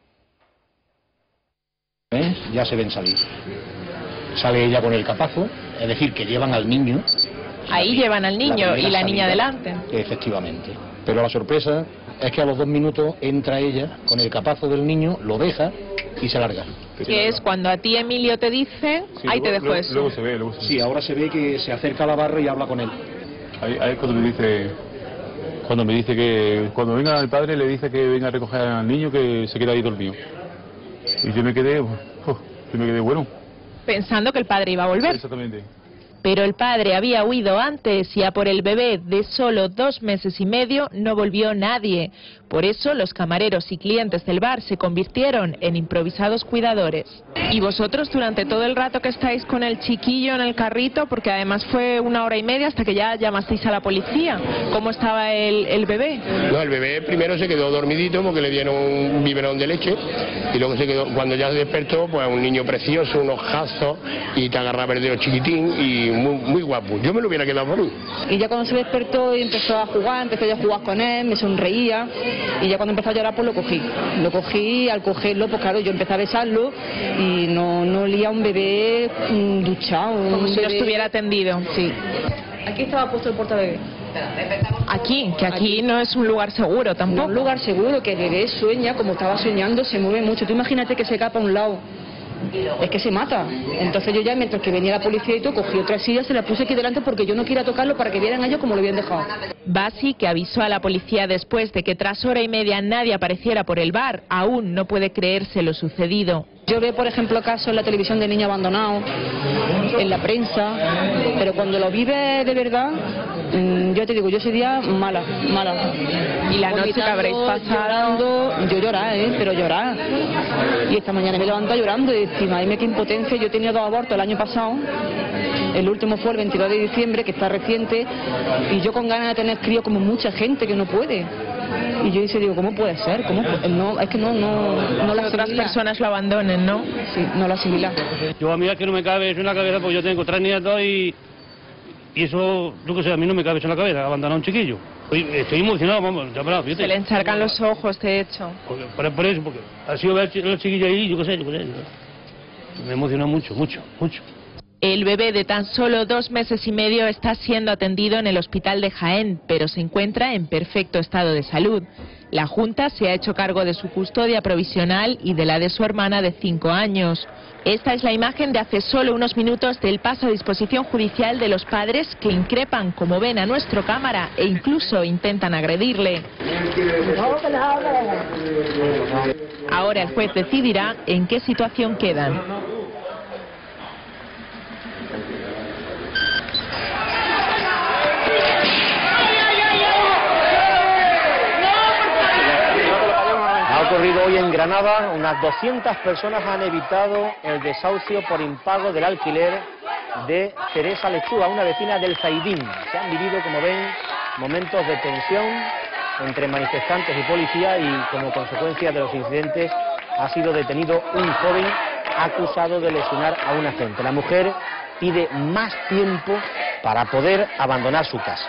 ¿Eh? Ya se ven salir. Sale ella con el capazo, es decir, que llevan al niño. Ahí llevan al niño y la niña delante. Efectivamente. Pero la sorpresa es que a los dos minutos entra ella con el capazo del niño, lo deja y se larga. Que es cuando a ti, Emilio, te dice, sí, ahí luego, te dejo luego, eso. Luego se ve, luego se ve. Sí, ahora se ve que se acerca a la barra y habla con él. Ahí, ahí es cuando me dice, cuando me dice que, cuando venga el padre le dice que venga a recoger al niño que se queda ahí dormido. Y yo me quedé, oh, yo me quedé bueno. Pensando que el padre iba a volver. Sí, exactamente. Pero el padre había huido antes y a por el bebé de solo dos meses y medio no volvió nadie. Por eso los camareros y clientes del bar se convirtieron en improvisados cuidadores. ¿Y vosotros durante todo el rato que estáis con el chiquillo en el carrito, porque además fue una hora y media hasta que ya llamasteis a la policía, cómo estaba el, el bebé? No, el bebé primero se quedó dormidito porque le dieron un biberón de leche y luego se quedó, cuando ya se despertó, pues un niño precioso, unos jazos y te agarraba el dedo chiquitín y muy, muy guapo. Yo me lo hubiera quedado por mí. Y ya cuando se despertó y empezó a jugar, empecé yo a jugar con él, me sonreía y ya cuando empezó a llorar pues lo cogí. Lo cogí, al cogerlo pues claro, yo empecé a besarlo y no, no olía un bebé um, duchado. Un Como si bebé... no estuviera atendido. Sí. Aquí estaba puesto el portabebé. Aquí, que aquí, aquí no es un lugar seguro tampoco. No es un lugar seguro, que el bebé sueña como estaba soñando, se mueve mucho. Tú imagínate que se cae para un lado. Es que se mata. Entonces yo ya, mientras que venía la policía y todo, cogí otra silla, se la puse aquí delante porque yo no quería tocarlo para que vieran a ellos como lo habían dejado. Basi, que avisó a la policía después de que tras hora y media nadie apareciera por el bar, aún no puede creerse lo sucedido. Yo veo, por ejemplo, casos en la televisión de niños abandonados, en la prensa, pero cuando lo vives de verdad, mmm, yo te digo, yo ese día mala, mala. Y la noche que habréis pasado... Yo llorar, ¿eh? Pero llorar. Y esta mañana me levanto llorando y decir, madre mía, qué impotencia. Yo he tenido dos abortos el año pasado, el último fue el veintidós de diciembre, que está reciente, y yo con ganas de tener crío como mucha gente que no puede. Y yo dice, digo, ¿cómo puede ser? ¿Cómo puede? No, es que no, no, no las otras personas lo abandonen, ¿no? Sí, no lo asimila. Yo a mí es que no me cabe eso en la cabeza porque yo tengo tres nietos y, y eso, yo que sé, a mí no me cabe eso en la cabeza, abandonar a un chiquillo. Estoy, estoy emocionado, vamos, ya parado, fíjate. Se le encharcan los ojos, de hecho. Porque, por, por eso, porque ha sido ver el chiquillo ahí, yo qué sé, yo qué sé. Me emociona mucho, mucho, mucho. El bebé de tan solo dos meses y medio está siendo atendido en el hospital de Jaén, pero se encuentra en perfecto estado de salud. La Junta se ha hecho cargo de su custodia provisional y de la de su hermana de cinco años. Esta es la imagen de hace solo unos minutos del paso a disposición judicial de los padres que increpan, como ven a nuestro cámara, e incluso intentan agredirle. Ahora el juez decidirá en qué situación quedan. Ha ocurrido hoy en Granada, unas doscientas personas han evitado el desahucio por impago del alquiler de Teresa Lechuga, una vecina del Zaidín. Se han vivido, como ven, momentos de tensión entre manifestantes y policía y como consecuencia de los incidentes ha sido detenido un joven acusado de lesionar a un agente. La mujer pide más tiempo para poder abandonar su casa.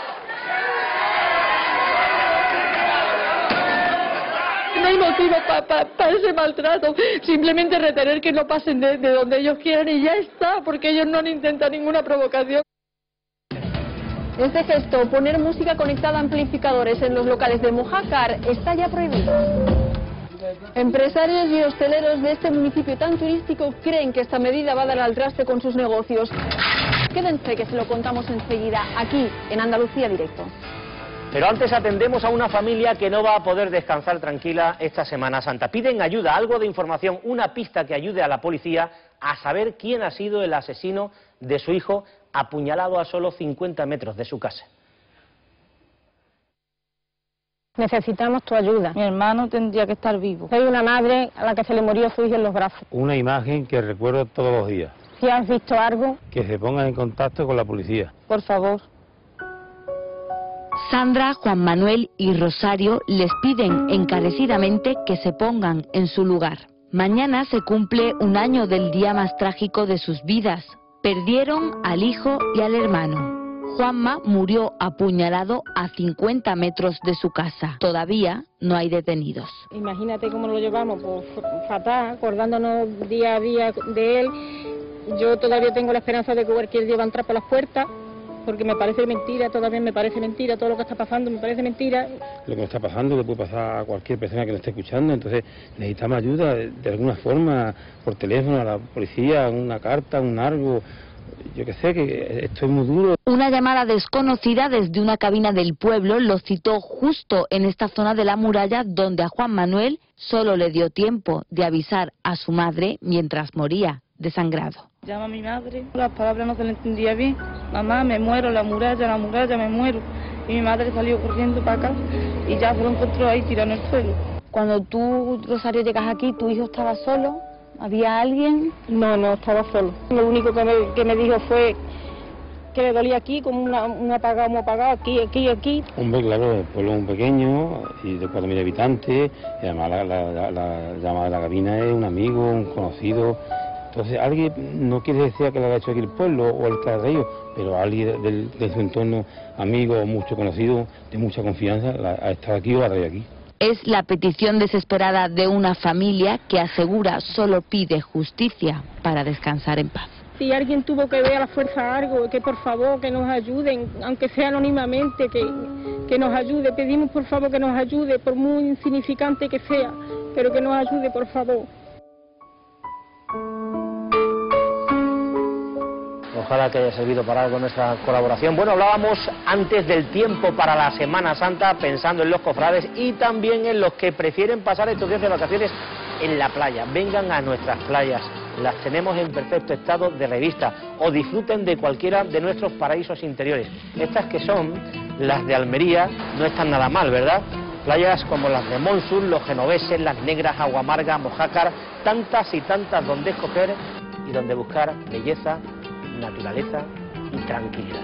No hay motivo para pa, pa ese maltrato, simplemente retener que no pasen de, de donde ellos quieran y ya está, porque ellos no han intentado ninguna provocación. Este gesto, poner música conectada a amplificadores en los locales de Mojácar, está ya prohibido. Empresarios y hosteleros de este municipio tan turístico creen que esta medida va a dar al traste con sus negocios. Quédense que se lo contamos enseguida, aquí en Andalucía Directo. Pero antes atendemos a una familia que no va a poder descansar tranquila esta Semana Santa. Piden ayuda, algo de información, una pista que ayude a la policía a saber quién ha sido el asesino de su hijo apuñalado a solo cincuenta metros de su casa. Necesitamos tu ayuda. Mi hermano tendría que estar vivo. Soy una madre a la que se le murió su hijo en los brazos. Una imagen que recuerdo todos los días. Si has visto algo, que se pongan en contacto con la policía. Por favor. Sandra, Juan Manuel y Rosario les piden encarecidamente que se pongan en su lugar. Mañana se cumple un año del día más trágico de sus vidas. Perdieron al hijo y al hermano. Juanma murió apuñalado a cincuenta metros de su casa. Todavía no hay detenidos. Imagínate cómo lo llevamos, pues fatal, acordándonos día a día de él. Yo todavía tengo la esperanza de que cualquier día va a entrar por las puertas, porque me parece mentira, todavía me parece mentira, todo lo que está pasando me parece mentira. Lo que está pasando le puede pasar a cualquier persona que lo esté escuchando, entonces necesitamos ayuda de, de alguna forma, por teléfono, a la policía, una carta, un algo. Yo que sé, que esto es muy duro. Una llamada desconocida desde una cabina del pueblo lo citó justo en esta zona de la muralla donde a Juan Manuel solo le dio tiempo de avisar a su madre mientras moría de sangrado. Llama a mi madre, las palabras no se le entendía bien. Mamá, me muero, la muralla, la muralla, me muero. Y mi madre salió corriendo para acá y ya se lo encontró ahí tirado en el suelo. Cuando tú, Rosario, llegas aquí, ¿tu hijo estaba solo? ¿Había alguien? No, no, estaba solo. Lo único que me, que me dijo fue que le dolía aquí, como una, un apagado, un apagado, aquí, aquí, aquí. Hombre, claro, el pueblo es un pequeño y de cuatro mil habitantes, y además la, la, la, la llamada de la cabina es un amigo, un conocido. Entonces, alguien no quiere decir que le haya hecho aquí el pueblo o el que ha reído, pero alguien de, de, de su entorno, amigo o mucho conocido, de mucha confianza, la, ha estado aquí o la ha traído aquí. Es la petición desesperada de una familia que asegura solo pide justicia para descansar en paz. Si alguien tuvo que ver a la fuerza algo, que por favor que nos ayuden, aunque sea anónimamente, que, que nos ayude. Pedimos por favor que nos ayude, por muy insignificante que sea, pero que nos ayude por favor. Ojalá que haya servido para algo nuestra colaboración. Bueno, hablábamos antes del tiempo para la Semana Santa, pensando en los cofrades y también en los que prefieren pasar estos días de vacaciones en la playa. Vengan a nuestras playas, las tenemos en perfecto estado de revista, o disfruten de cualquiera de nuestros paraísos interiores. Estas que son las de Almería no están nada mal, ¿verdad? Playas como las de Monsul, Los Genoveses, Las Negras, Aguamarga, Mojácar, tantas y tantas donde escoger y donde buscar belleza, naturaleza y tranquilidad.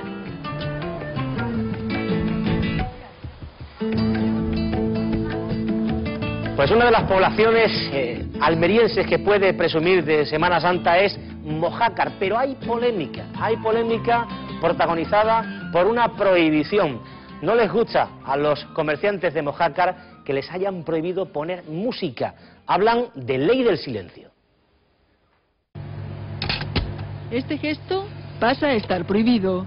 Pues una de las poblaciones eh, almerienses que puede presumir de Semana Santa es Mojácar, pero hay polémica, hay polémica protagonizada por una prohibición. No les gusta a los comerciantes de Mojácar que les hayan prohibido poner música. Hablan de ley del silencio. Este gesto pasa a estar prohibido.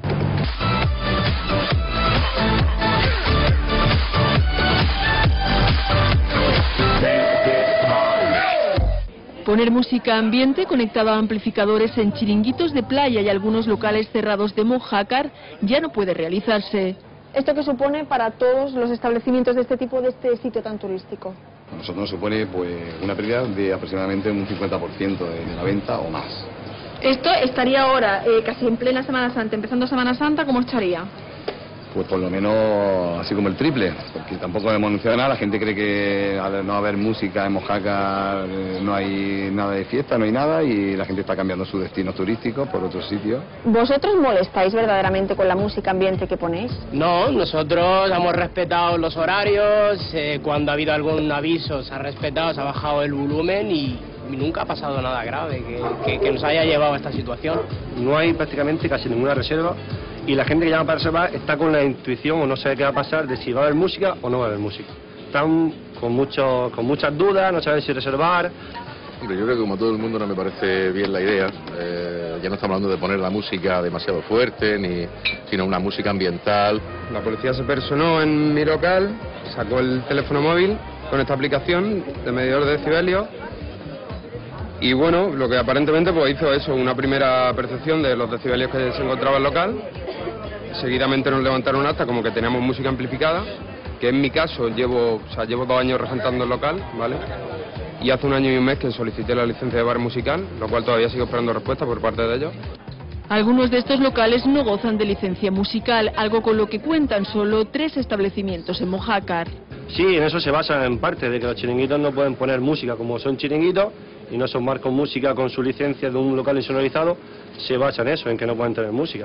Poner música ambiente conectada a amplificadores en chiringuitos de playa y algunos locales cerrados de Mojácar ya no puede realizarse. ¿Esto qué supone para todos los establecimientos de este tipo, de este sitio tan turístico? A nosotros nos supone pues una pérdida de aproximadamente un cincuenta por ciento de la venta o más. Esto estaría ahora, eh, casi en plena Semana Santa, empezando Semana Santa, ¿cómo estaría? Pues por lo menos así como el triple, porque tampoco hemos anunciado nada. La gente cree que al no haber música en Mojácar no hay nada de fiesta, no hay nada, y la gente está cambiando sus destinos turísticos por otros sitios. ¿Vosotros molestáis verdaderamente con la música ambiente que ponéis? No, nosotros hemos respetado los horarios, eh, cuando ha habido algún aviso se ha respetado, se ha bajado el volumen y... y nunca ha pasado nada grave que, que, que nos haya llevado a esta situación. No hay prácticamente casi ninguna reserva y la gente que llama para reservar está con la intuición o no sabe qué va a pasar de si va a haber música o no va a haber música. Están con, mucho, con muchas dudas, no saben si reservar. Hombre, yo creo que como todo el mundo no me parece bien la idea. Eh, ya no estamos hablando de poner la música demasiado fuerte, ni, sino una música ambiental. La policía se personó en mi local, sacó el teléfono móvil con esta aplicación de medidor de decibelios. Y bueno, lo que aparentemente pues hizo eso, una primera percepción de los decibelios que se encontraba en el local. Seguidamente nos levantaron un acta como que teníamos música amplificada, que en mi caso llevo, o sea, llevo dos años regentando el local, ¿vale? Y hace un año y un mes que solicité la licencia de bar musical, lo cual todavía sigo esperando respuesta por parte de ellos. Algunos de estos locales no gozan de licencia musical, algo con lo que cuentan solo tres establecimientos en Mojácar. Sí, en eso se basa en parte, de que los chiringuitos no pueden poner música como son chiringuitos y no son marcos música con su licencia de un local insonorizado, se basa en eso, en que no pueden tener música.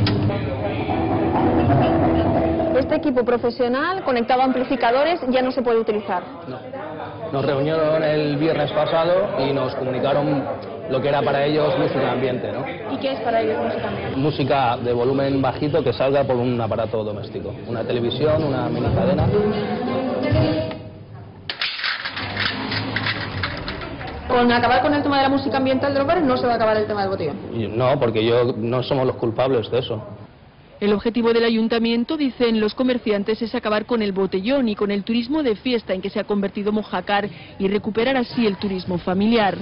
Este equipo profesional conectado a amplificadores ya no se puede utilizar. No. Nos reunieron el viernes pasado y nos comunicaron lo que era para ellos música ambiente, ¿no? ¿Y qué es para ellos música ambiente? Música de volumen bajito que salga por un aparato doméstico, una televisión, una mini cadena. Con acabar con el tema de la música ambiental de los bares no se va a acabar el tema del botellón. No, porque yo no somos los culpables de eso. El objetivo del ayuntamiento, dicen los comerciantes, es acabar con el botellón y con el turismo de fiesta en que se ha convertido Mojácar y recuperar así el turismo familiar.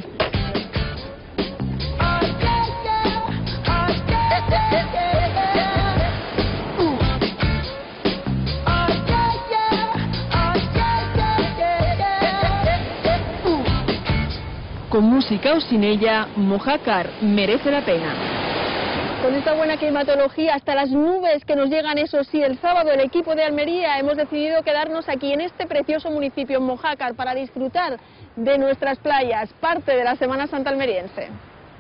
Con música o sin ella, Mojácar merece la pena. Con esta buena climatología, hasta las nubes que nos llegan, eso sí, el sábado el equipo de Almería hemos decidido quedarnos aquí en este precioso municipio, en Mojácar, para disfrutar de nuestras playas, parte de la Semana Santa almeriense.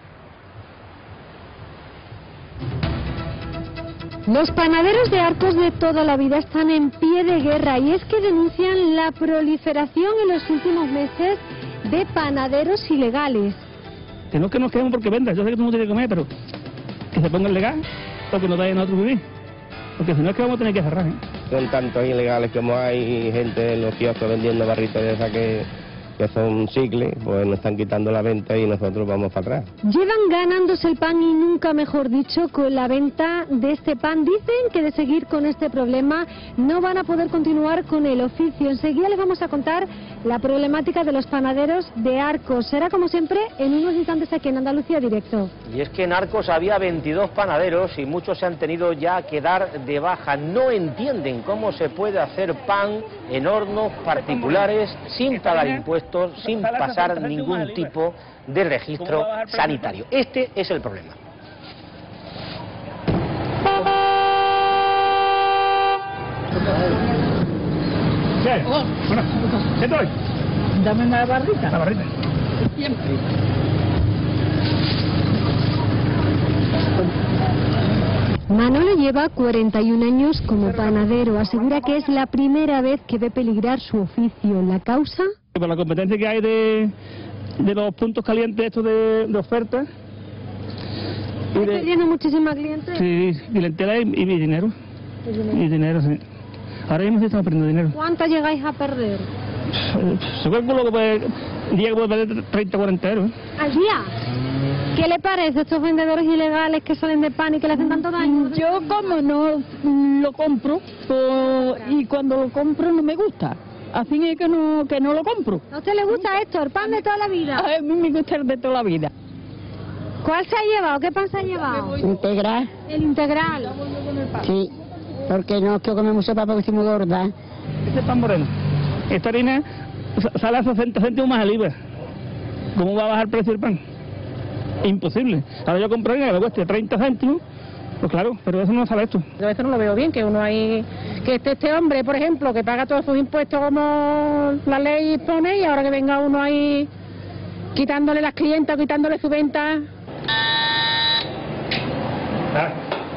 Los panaderos de Arcos de toda la vida están en pie de guerra y es que denuncian la proliferación en los últimos meses de panaderos ilegales. Que no es que nos quedemos porque venda, yo sé que tú no tienes que comer, pero que se ponga legal o que nos vayan a otro vivir. Porque si no es que vamos a tener que cerrar, ¿eh? Son tantos ilegales como hay, gente en los kioscos vendiendo barritas de esas que, que son chicles, pues nos están quitando la venta y nosotros vamos para atrás. Llevan ganándose el pan y nunca mejor dicho con la venta de este pan. Dicen que de seguir con este problema no van a poder continuar con el oficio. Enseguida les vamos a contar la problemática de los panaderos de Arcos. Será como siempre en unos instantes aquí en Andalucía Directo. Y es que en Arcos había veintidós panaderos y muchos se han tenido ya que dar de baja. No entienden cómo se puede hacer pan en hornos particulares sin pagar impuestos, sin pasar ningún tipo de registro sanitario. Este es el problema. ¿Qué? Bueno, ¿qué doy? Dame una barrita. La barrita. Siempre. Manolo lleva cuarenta y un años como panadero. Asegura que es la primera vez que ve peligrar su oficio. ¿La causa? Por la competencia que hay de, de los puntos calientes estos de, de oferta. ¿Estás perdiendo muchísima clientes? Sí, clientela y, y mi dinero. ¿Y dinero? Y dinero, sí. Ahora mismo sí estamos perdiendo dinero. ¿Cuánto llegáis a perder? Se calcula que puede, un día que puede perder treinta, cuarenta euros. ¿Al día? ¿Qué le parece a estos vendedores ilegales que salen de pan y que le hacen tanto daño? Yo como no lo compro, pues, y cuando lo compro no me gusta. Así es que no, que no lo compro. ¿A usted le gusta esto, el pan de toda la vida? A mí me gusta el de toda la vida. ¿Cuál se ha llevado? ¿Qué pan se ha llevado? Integral. El integral. Sí, porque no quiero comer mucho pan porque estoy muy gorda. Este pan moreno, esta harina sale a sesenta céntimos más al I V A. ¿Cómo va a bajar el precio del pan? Imposible. Ahora yo compro harina que me cueste treinta céntimos, pues claro, pero eso no sale esto. Yo eso no lo veo bien, que uno hay, que esté este hombre, por ejemplo, que paga todos sus impuestos como la ley pone, y ahora que venga uno ahí quitándole las clientas, quitándole su venta. Ah.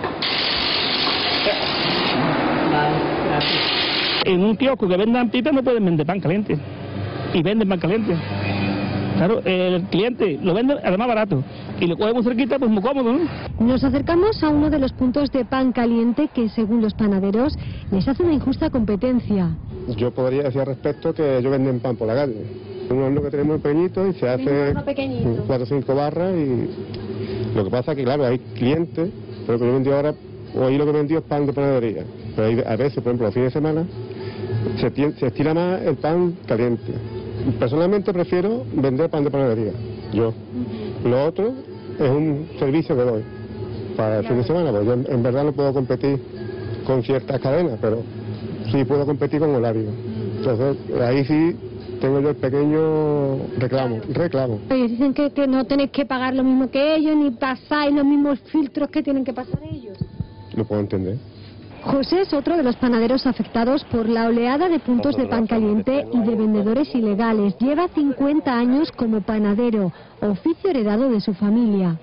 En un kiosco que vendan pipas no pueden vender pan caliente, y venden pan caliente. Claro, el cliente lo vende además barato y lo coge muy cerquita, pues muy cómodo, ¿no? Nos acercamos a uno de los puntos de pan caliente que, según los panaderos, les hace una injusta competencia. Yo podría decir al respecto que ellos venden pan por la calle. Un horno que tenemos pequeñito y se hace cuatro o cinco barras, y lo que pasa es que, claro, hay clientes, pero que yo vendí ahora, hoy lo que vendí es pan de panadería. Pero hay, a veces, por ejemplo, los fines de semana, se, se estira más el pan caliente. Personalmente prefiero vender pan de panadería, yo. Lo otro es un servicio que doy para el fin de semana, porque yo en, en verdad no puedo competir con ciertas cadenas, pero sí puedo competir con horario. Entonces, ahí sí tengo yo el pequeño reclamo, reclamo. Ellos dicen que, que no tenéis que pagar lo mismo que ellos, ni pasáis los mismos filtros que tienen que pasar ellos. Lo puedo entender. José es otro de los panaderos afectados por la oleada de puntos de pan caliente y de vendedores ilegales. Lleva cincuenta años como panadero, oficio heredado de su familia.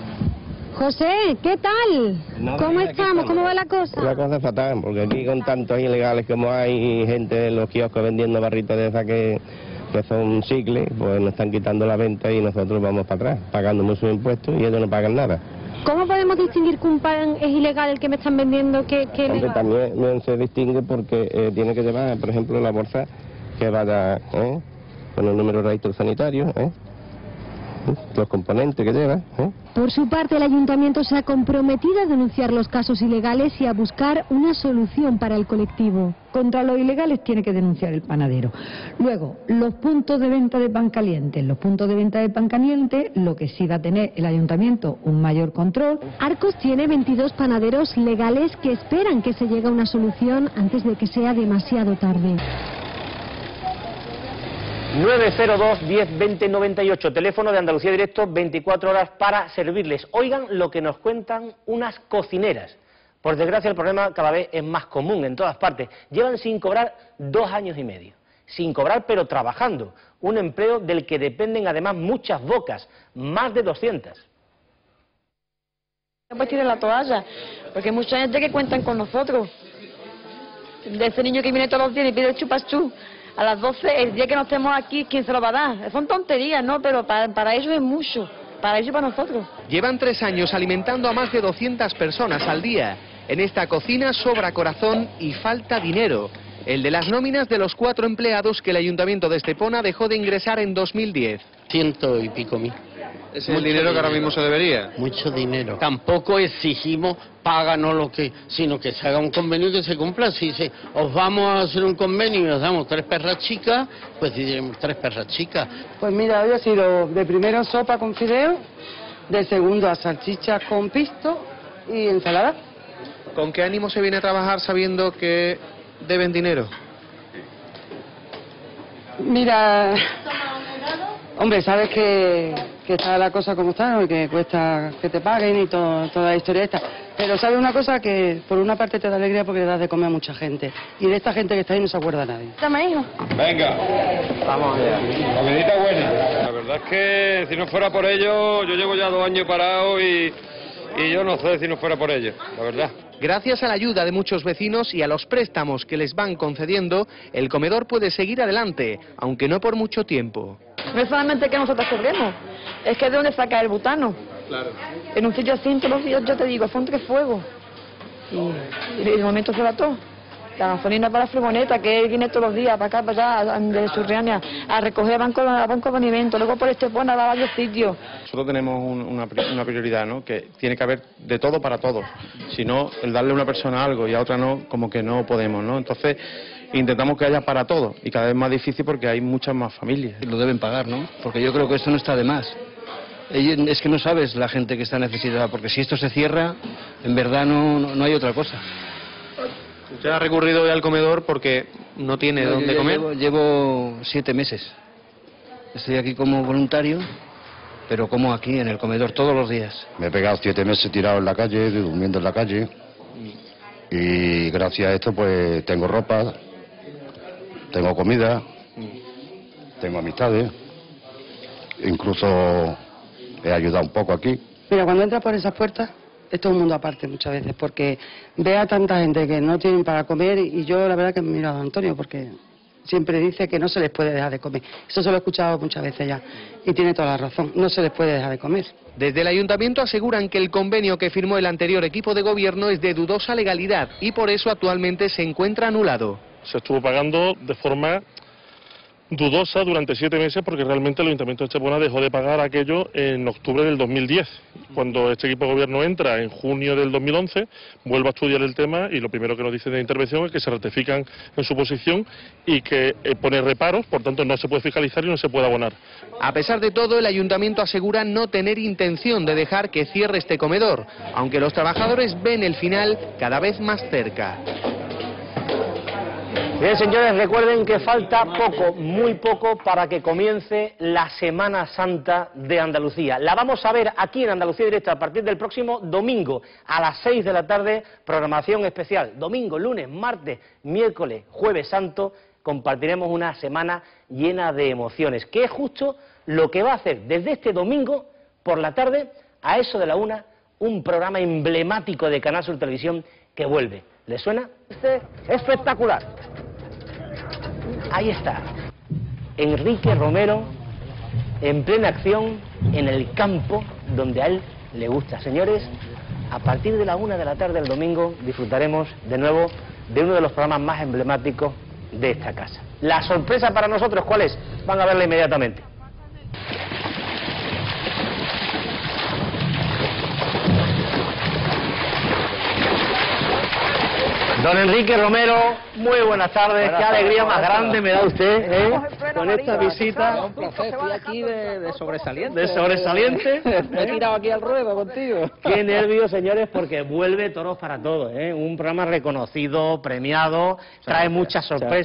José, ¿qué tal? No, ¿Cómo mira, estamos? ¿Cómo va la cosa? La cosa es fatal, porque aquí con tantos ilegales como hay, gente en los kioscos vendiendo barritas de esas que, que son chicles, pues nos están quitando la venta y nosotros vamos para atrás, pagando muchos impuestos y ellos no pagan nada. ¿Cómo podemos distinguir que un pan es ilegal el que me están vendiendo que, que Aunque también se distingue porque eh, tiene que llevar, por ejemplo, la bolsa que vaya ¿eh? con el número de registro sanitario, ¿eh? los componentes que lleva. ¿eh? Por su parte, el ayuntamiento se ha comprometido a denunciar los casos ilegales y a buscar una solución para el colectivo. Contra los ilegales tiene que denunciar el panadero. Luego, los puntos de venta de pan caliente. En los puntos de venta de pan caliente, lo que sí va a tener el ayuntamiento, un mayor control. Arcos tiene veintidós panaderos legales que esperan que se llegue a una solución antes de que sea demasiado tarde. nueve cero dos, diez, veinte, noventa y ocho, teléfono de Andalucía Directo, veinticuatro horas para servirles. Oigan lo que nos cuentan unas cocineras. Por desgracia el problema cada vez es más común en todas partes. Llevan sin cobrar dos años y medio. Sin cobrar pero trabajando. Un empleo del que dependen además muchas bocas, más de doscientas. Pues tiren la toalla, porque hay mucha gente que cuentan con nosotros. De ese niño que viene todos los días y pide el chupachú. A las doce, el día que no estemos aquí, ¿quién se lo va a dar? Son tonterías, ¿no? Pero para, para ellos es mucho. Para ellos y para nosotros. Llevan tres años alimentando a más de doscientas personas al día. En esta cocina sobra corazón y falta dinero. El de las nóminas de los cuatro empleados que el Ayuntamiento de Estepona dejó de ingresar en dos mil diez. Ciento y pico mil. ¿Es el dinero que ahora mismo se debería? Mucho dinero. Tampoco exigimos páganos lo que, sino que se haga un convenio y que se cumpla. Si se, os vamos a hacer un convenio y os damos tres perras chicas, pues diremos tres perras chicas. Pues mira, hoy ha sido de primero sopa con fideo, de segundo a salchichas con pisto y ensalada. ¿Con qué ánimo se viene a trabajar sabiendo que deben dinero? Mira, hombre, sabes que, que está la cosa como está, ¿no? Que cuesta que te paguen y todo, toda la historia esta. Pero sabes una cosa, que por una parte te da alegría porque le das de comer a mucha gente. Y de esta gente que está ahí no se acuerda nadie. Toma, hijo. Venga, vamos allá. La comidita buena. La verdad es que si no fuera por ello, yo llevo ya dos años parado y, y yo no sé si no fuera por ello, la verdad. Gracias a la ayuda de muchos vecinos y a los préstamos que les van concediendo, el comedor puede seguir adelante, aunque no por mucho tiempo. No es solamente que nosotros cobremos, es que de dónde saca el butano. Claro. En un sitio así, todos los días yo te digo, es un tres fuego. Y, y en el momento se va todo. La gasolina para la furgoneta, que él viene todos los días para acá, para allá, de Surreania, a recoger banco, a banco de alimentos, luego por Estepona va a varios sitios. Nosotros tenemos un, una, una prioridad, ¿no? Que tiene que haber de todo para todos. Si no, el darle a una persona algo y a otra no, como que no podemos, ¿no? Entonces, intentamos que haya para todos y cada vez más difícil porque hay muchas más familias. Lo deben pagar, ¿no? Porque yo creo que esto no está de más. Es que no sabes la gente que está necesitada, porque si esto se cierra, en verdad no, no, no hay otra cosa. ¿Usted ha recurrido hoy al comedor porque no tiene no, dónde comer? Llevo, llevo siete meses. Estoy aquí como voluntario, pero como aquí en el comedor todos los días. Me he pegado siete meses tirado en la calle, durmiendo en la calle. Y gracias a esto pues tengo ropa, tengo comida, tengo amistades. Incluso he ayudado un poco aquí. Mira, cuando entras por esas puertas, esto es un mundo aparte muchas veces, porque ve a tanta gente que no tienen para comer y yo la verdad que me he mirado a Antonio porque siempre dice que no se les puede dejar de comer. Eso se lo he escuchado muchas veces ya y tiene toda la razón, no se les puede dejar de comer. Desde el Ayuntamiento aseguran que el convenio que firmó el anterior equipo de gobierno es de dudosa legalidad y por eso actualmente se encuentra anulado. Se estuvo pagando de forma dudosa durante siete meses porque realmente el Ayuntamiento de Estepona dejó de pagar aquello en octubre del dos mil diez. Cuando este equipo de gobierno entra en junio del dos mil once, vuelve a estudiar el tema y lo primero que nos dicen de intervención es que se ratifican en su posición y que eh, pone reparos, por tanto no se puede fiscalizar y no se puede abonar. A pesar de todo, el Ayuntamiento asegura no tener intención de dejar que cierre este comedor, aunque los trabajadores ven el final cada vez más cerca. Bien, señores, recuerden que falta poco, muy poco, para que comience la Semana Santa de Andalucía. La vamos a ver aquí en Andalucía Directa a partir del próximo domingo a las seis de la tarde, programación especial. Domingo, lunes, martes, miércoles, jueves santo, compartiremos una semana llena de emociones, que es justo lo que va a hacer desde este domingo por la tarde, a eso de la una, un programa emblemático de Canal Sur Televisión que vuelve. ¿Le suena? Este espectacular. Ahí está, Enrique Romero en plena acción en el campo donde a él le gusta. Señores, a partir de la una de la tarde del domingo disfrutaremos de nuevo de uno de los programas más emblemáticos de esta casa. La sorpresa para nosotros, ¿cuál es? Van a verla inmediatamente. Don Enrique Romero, muy buenas tardes. Buenas Qué alegría tardes, más grande me da usted ¿eh? con esta visita. Un placer, estoy aquí de, de sobresaliente. ¿De sobresaliente? Me he tirado aquí al ruedo contigo. Qué nervios, señores, porque vuelve Toros para Todos, ¿eh? Un programa reconocido, premiado, trae muchas sorpresas.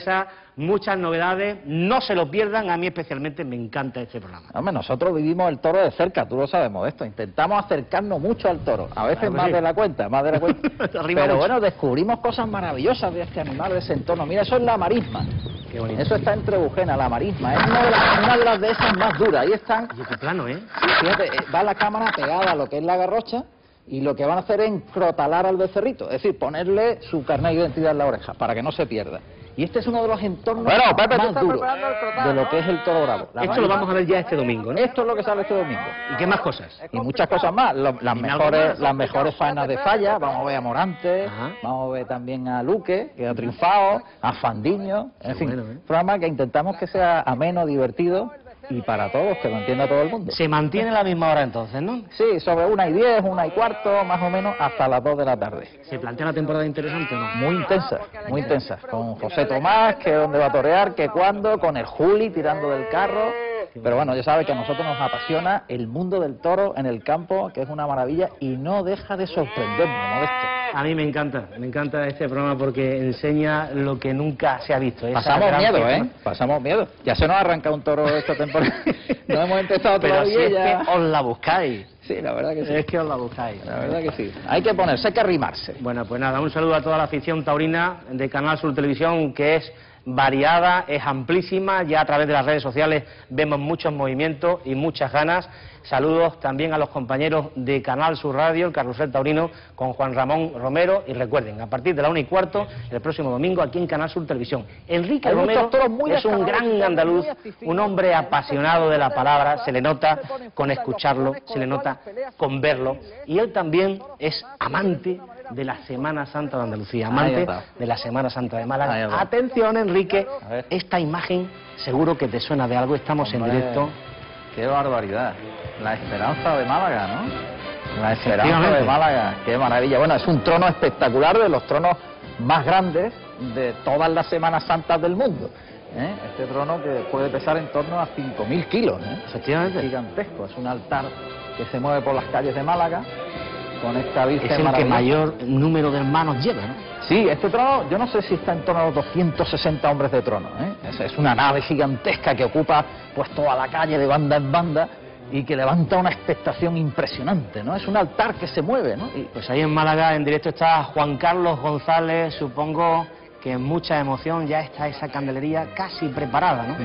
muchas novedades, no se lo pierdan, a mí especialmente me encanta este programa. Hombre, nosotros vivimos el toro de cerca, tú lo sabes, Modesto, intentamos acercarnos mucho al toro, a veces Claro que más sí. de la cuenta, más de la cuenta, Arriba pero mucho. bueno, descubrimos cosas maravillosas de este animal, de ese entorno. Mira, eso es la marisma. Qué bonito. Eso está entre Bujena, la marisma, es una de las, una de las de esas más duras, ahí están. Y qué plano, ¿eh? Sí, fíjate, eh, va la cámara pegada a lo que es la garrocha y lo que van a hacer es encrotalar al becerrito, es decir, ponerle su carnet de identidad en la oreja para que no se pierda. Y este es uno de los entornos Bueno, Pepe, tú más estás duros preparando el crotado, de lo ¿no? que es el toro bravo. La Esto lo marisma- vamos a ver ya este domingo, ¿no? Esto es lo que sale este domingo. ¿Y qué más cosas? Y muchas cosas más. Lo- las Dime algo mejores más. las mejores faenas de falla. Vamos a ver a Morante, Ajá. vamos a ver también a Luque, que ha triunfado, a Fandiño. En Qué fin, bueno, ¿eh? un programa que intentamos que sea ameno, divertido y para todos, que lo entienda todo el mundo. Se mantiene la misma hora entonces, ¿no? Sí, sobre una y diez, una y cuarto, más o menos, hasta las dos de la tarde. ¿Se plantea una temporada interesante o no? Muy intensa, muy intensa. Con José Tomás, que dónde va a torear, que cuándo, con el Juli tirando del carro. Pero bueno, ya sabe que a nosotros nos apasiona el mundo del toro en el campo, que es una maravilla y no deja de sorprendernos, Modesto. A mí me encanta, me encanta este programa porque enseña lo que nunca se ha visto. esa Pasamos gran miedo, persona. ¿eh? Pasamos miedo. Ya se nos ha arrancado un toro esta temporada. No hemos empezado Pero si todavía. es ya. que os la buscáis. Sí, la verdad que sí. Es que os la buscáis. La verdad que sí. Hay que ponerse, hay que arrimarse. Bueno, pues nada, un saludo a toda la afición taurina de Canal Sur Televisión, que es variada, es amplísima, ya a través de las redes sociales vemos muchos movimientos y muchas ganas. Saludos también a los compañeros de Canal Sur Radio, el Carrusel Taurino, con Juan Ramón Romero. Y recuerden, a partir de la una y cuarto, el próximo domingo, aquí en Canal Sur Televisión. Enrique Hay Romero muchos toros muy es un destacados, gran muy andaluz, accesibles. un hombre apasionado de la palabra, se le nota con escucharlo, se le nota con verlo. Y él también es amante de la Semana Santa de Andalucía, Ahí amante está. de la Semana Santa de Ahí Málaga. está. Atención, Enrique, A ver. esta imagen seguro que te suena de algo, estamos en Hombre, directo. Qué barbaridad. La esperanza de Málaga, ¿no? La esperanza Efectivamente. de Málaga. Qué maravilla. Bueno, es un trono espectacular, de los tronos más grandes de todas las Semanas Santas del mundo. ¿eh? Este trono que puede pesar en torno a cinco mil kilos. ¿eh? Efectivamente. Es gigantesco. Es un altar que se mueve por las calles de Málaga con esta Virgen Es el que maravillosa. mayor número de hermanos lleva, ¿no? Sí, este trono, yo no sé si está en torno a los doscientos sesenta hombres de trono. ¿eh? Es, es una nave gigantesca que ocupa pues toda la calle de banda en banda y que levanta una expectación impresionante, ¿no? Es un altar que se mueve, ¿no? Y, Pues ahí en Málaga, en directo, está Juan Carlos González. Supongo que en mucha emoción ya está esa candelería casi preparada, ¿no?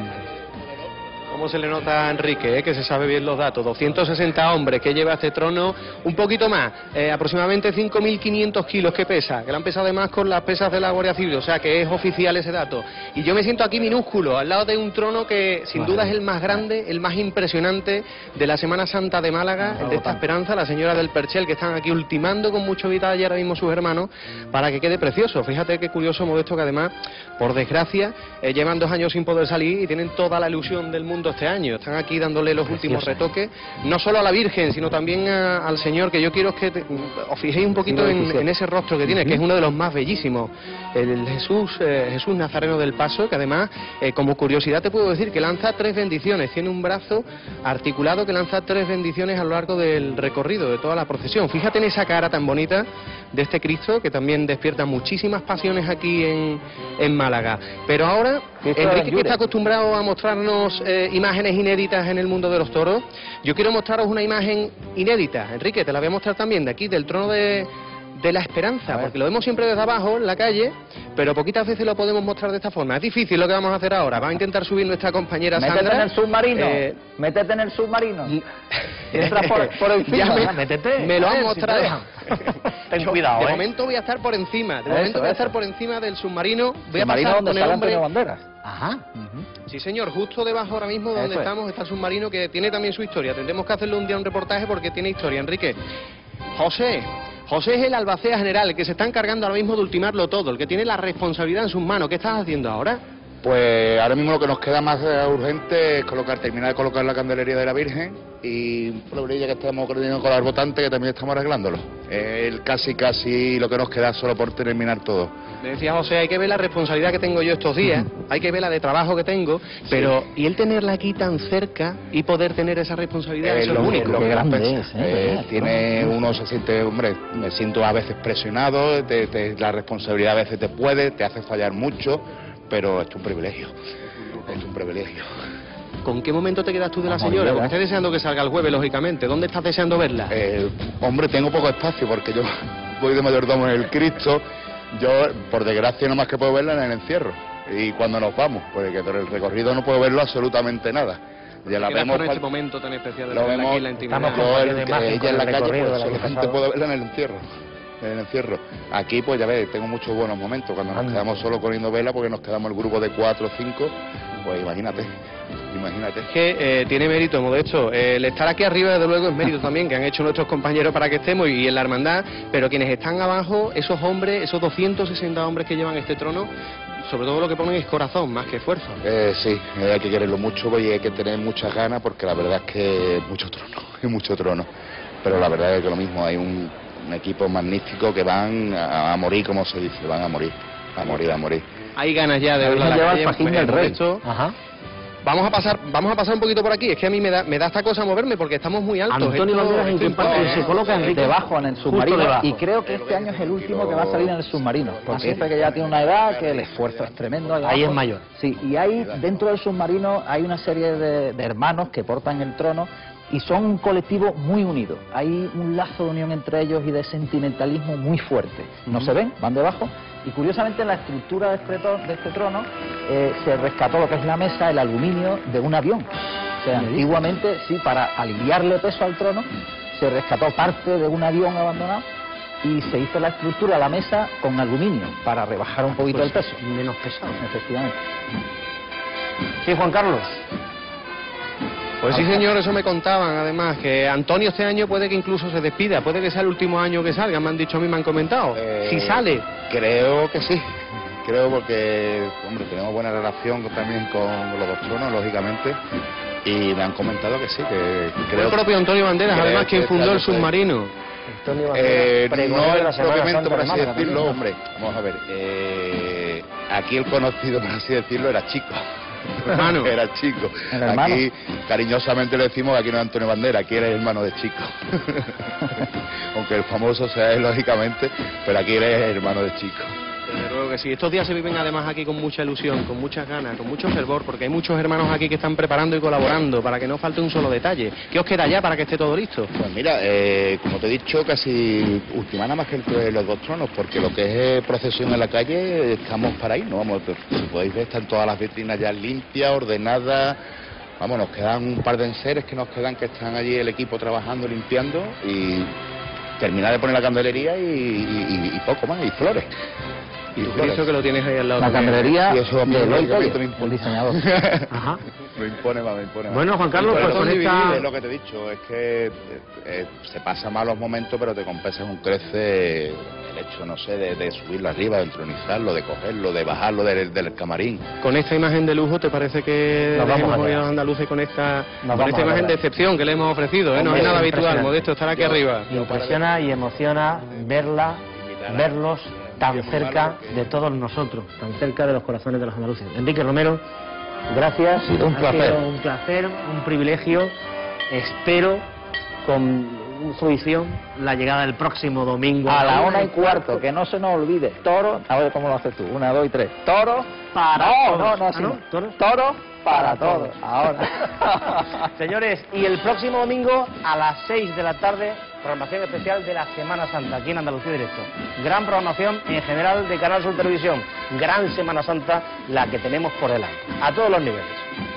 ¿Cómo se le nota a Enrique, eh, que se sabe bien los datos? doscientos sesenta hombres que lleva este trono, un poquito más, eh, aproximadamente cinco mil quinientos kilos que pesa, que le han pesado además con las pesas de la Guardia Civil, o sea que es oficial ese dato. Y yo me siento aquí minúsculo, al lado de un trono que sin duda es el más grande, el más impresionante de la Semana Santa de Málaga, el de esta Esperanza, la señora del Perchel, que están aquí ultimando con mucho detalle ahora mismo sus hermanos, para que quede precioso. Fíjate qué curioso, Modesto, que además, por desgracia, eh, llevan dos años sin poder salir y tienen toda la ilusión del mundo este año. Están aquí dándole los últimos retoques, no solo a la Virgen, sino también a- al Señor, que yo quiero que te- os fijéis un poquito en, en ese rostro que tiene, que es uno de los más bellísimos, el Jesús, eh, Jesús Nazareno del Paso, que además, eh, como curiosidad te puedo decir que lanza tres bendiciones, tiene un brazo articulado que lanza tres bendiciones a lo largo del recorrido, de toda la procesión. Fíjate en esa cara tan bonita de este Cristo, que también despierta muchísimas pasiones aquí en, en Málaga. Pero ahora, Cristo de Enrique, que Benlluren. está acostumbrado a mostrarnos eh, imágenes inéditas en el mundo de los toros, yo quiero mostraros una imagen inédita. Enrique, te la voy a mostrar también de aquí, del trono de, de la Esperanza, porque lo vemos siempre desde abajo, en la calle, pero poquitas veces lo podemos mostrar de esta forma. Es difícil lo que vamos a hacer ahora. Va a intentar subir nuestra compañera métete Sandra. en el submarino. Eh, métete en el submarino. Entra por, por encima. Ya me, métete. me lo A han ver si te mostrado. dejan. Ten Yo, cuidado, de ¿eh? momento voy a estar por encima. De Eso, momento voy a eso. estar por encima del submarino. Voy Submarino a pasar donde con el sale hombre. Antonio Banderas. Ajá. Sí, señor, justo debajo ahora mismo donde Eso es. estamos está el submarino, que tiene también su historia. Tendremos que hacerle un día un reportaje porque tiene historia. Enrique, José, José es el albacea general, el que se está encargando ahora mismo de ultimarlo todo, el que tiene la responsabilidad en sus manos. ¿Qué estás haciendo ahora? Pues ahora mismo lo que nos queda más eh, urgente es colocar, terminar de colocar la candelería de la Virgen y un problemilla que estamos coordinando con el arbotante, que también estamos arreglándolo. El casi casi lo que nos queda solo por terminar todo. Me decía José, hay que ver la responsabilidad que tengo yo estos días, hay que ver la de trabajo que tengo, pero y el tenerla aquí tan cerca y poder tener esa responsabilidad, Eh, eso es lo que- único. lo que grande nos es, pesa. ¿eh? Eh, tiene uno se siente, hombre, me siento a veces presionado, te- te- la responsabilidad a veces te puede, te hace fallar mucho, pero esto es un privilegio, es un privilegio. ¿Con qué momento te quedas tú de la señora? Porque estás deseando que salga el jueves, lógicamente. ¿Dónde estás deseando verla? Eh, hombre, tengo poco espacio porque yo voy de mayordomo en el Cristo. Yo, por desgracia, no más que puedo verla en el encierro. Y cuando nos vamos, porque por el recorrido no puedo verlo absolutamente nada. Ya la vemos con este momento tan especial de lo la vemos, aquí en la intimidad. yo el, que ella en la calle, pues solamente puedo verla en el encierro. En el encierro. Aquí, pues ya ves, tengo muchos buenos momentos. Cuando nos quedamos solo poniendo vela, porque nos quedamos el grupo de cuatro o cinco, pues imagínate. Imagínate. Es que eh, tiene mérito, Modesto. Eh, el estar aquí arriba, desde luego, es mérito también, que han hecho nuestros compañeros para que estemos y en la hermandad, pero quienes están abajo, esos hombres, esos doscientos sesenta hombres que llevan este trono, sobre todo lo que ponen es corazón, más que esfuerzo. Eh, sí, eh, hay que quererlo mucho y hay que tener muchas ganas, porque la verdad es que es mucho trono, es mucho trono. Pero la verdad es que lo mismo, hay un, un equipo magnífico que van a, a morir, como se dice, van a morir, a morir, a morir. Hay ganas ya de verla. Lleva el pajín del rey. Ajá. Vamos a pasar, vamos a pasar un poquito por aquí. Es que a mí me da, me da esta cosa moverme porque estamos muy altos. Antonio Banderas, ¿en qué parte se coloca, Enrique? Debajo, en el submarino. Debajo. Y creo que este año es el último que va a salir en el submarino. Porque este que ya tiene una edad, que el esfuerzo es tremendo. Ahí, ahí es mayor. Sí, y ahí dentro del submarino hay una serie de, de hermanos que portan el trono. Y son un colectivo muy unido. Hay un lazo de unión entre ellos y de sentimentalismo muy fuerte. No se ven, van debajo. Y curiosamente en la estructura de este, de este trono eh, se rescató lo que es la mesa, el aluminio de un avión. O sea, antiguamente, sí, para aliviarle peso al trono, se rescató parte de un avión abandonado y se hizo la estructura, la mesa, con aluminio, para rebajar un poquito pues, el peso. Menos pesado. Efectivamente. Sí, Juan Carlos. Pues sí, señor, eso me contaban, además, que Antonio este año puede que incluso se despida, puede que sea el último año que salga, me han dicho a mí, me han comentado. Eh, si sale. Creo que sí, creo porque, hombre, tenemos buena relación también con los dos tronos, lógicamente, y me han comentado que sí, que creo... El propio Antonio Banderas, además, quien fundó el submarino. Antonio Eh, Banderas, no de la es Semana propiamente, Santa por de así Málaga, decirlo, ¿no? hombre, vamos a ver, eh, aquí el conocido, por así decirlo, era Chico. Hermano. Era Chico. ¿El hermano? Aquí cariñosamente le decimos que aquí no es Antonio Banderas, aquí eres hermano de Chico. Aunque el famoso sea él, lógicamente, pero aquí eres hermano de Chico. Desde luego que sí. Estos días se viven además aquí con mucha ilusión, con muchas ganas, con mucho fervor, porque hay muchos hermanos aquí que están preparando y colaborando para que no falte un solo detalle. ¿Qué os queda ya para que esté todo listo? Pues mira, eh, como te he dicho, casi ultimana más que el, los dos tronos, porque lo que es eh, procesión en la calle, estamos para ahí, ¿no? Vamos, si podéis ver, están todas las vitrinas ya limpias, ordenadas. Vamos, nos quedan un par de enseres que nos quedan, que están allí el equipo trabajando, limpiando, y terminar de poner la candelería y, y, y poco más, y flores. Y eso que lo tienes ahí al lado. La candelería y eso a mí, de Eloy lógicamente, Coyo, me impone. el diseñador. Ajá. Me impone más, me impone más. Bueno, Juan Carlos, Pero pues con son esta... divididos, es lo que te he dicho, es que eh, eh, se pasan malos momentos, pero te compensa un crece el hecho, no sé, de, de subirlo arriba, de entronizarlo, de cogerlo, de bajarlo del, del camarín. Con esta imagen de lujo, ¿te parece que Nos vamos dejemos a hoy a ver. los andaluces con esta, Nos con esta vamos a imagen ver. de excepción que le hemos ofrecido? ¿eh? No Hombre, es nada es habitual, impresionante. Modesto, estar aquí arriba. Impresiona y emociona verla, verlos tan cerca de todos nosotros, tan cerca de los corazones de los andaluces. Enrique Romero, gracias. Ha sido un Ha placer. sido un placer, un privilegio. Espero con fruición la llegada del próximo domingo. A la una y cuarto, que no se nos olvide. Toro, a ver cómo lo haces tú. Una, dos y tres. Toro Para no, todos. no, no, Ah, así ¿no? no. ¿Toro? Toro para todos. Ahora. Señores, y el próximo domingo a las seis de la tarde, programación especial de la Semana Santa aquí en Andalucía Directo. Gran programación en general de Canal Sur Televisión. Gran Semana Santa la que tenemos por delante, a todos los niveles.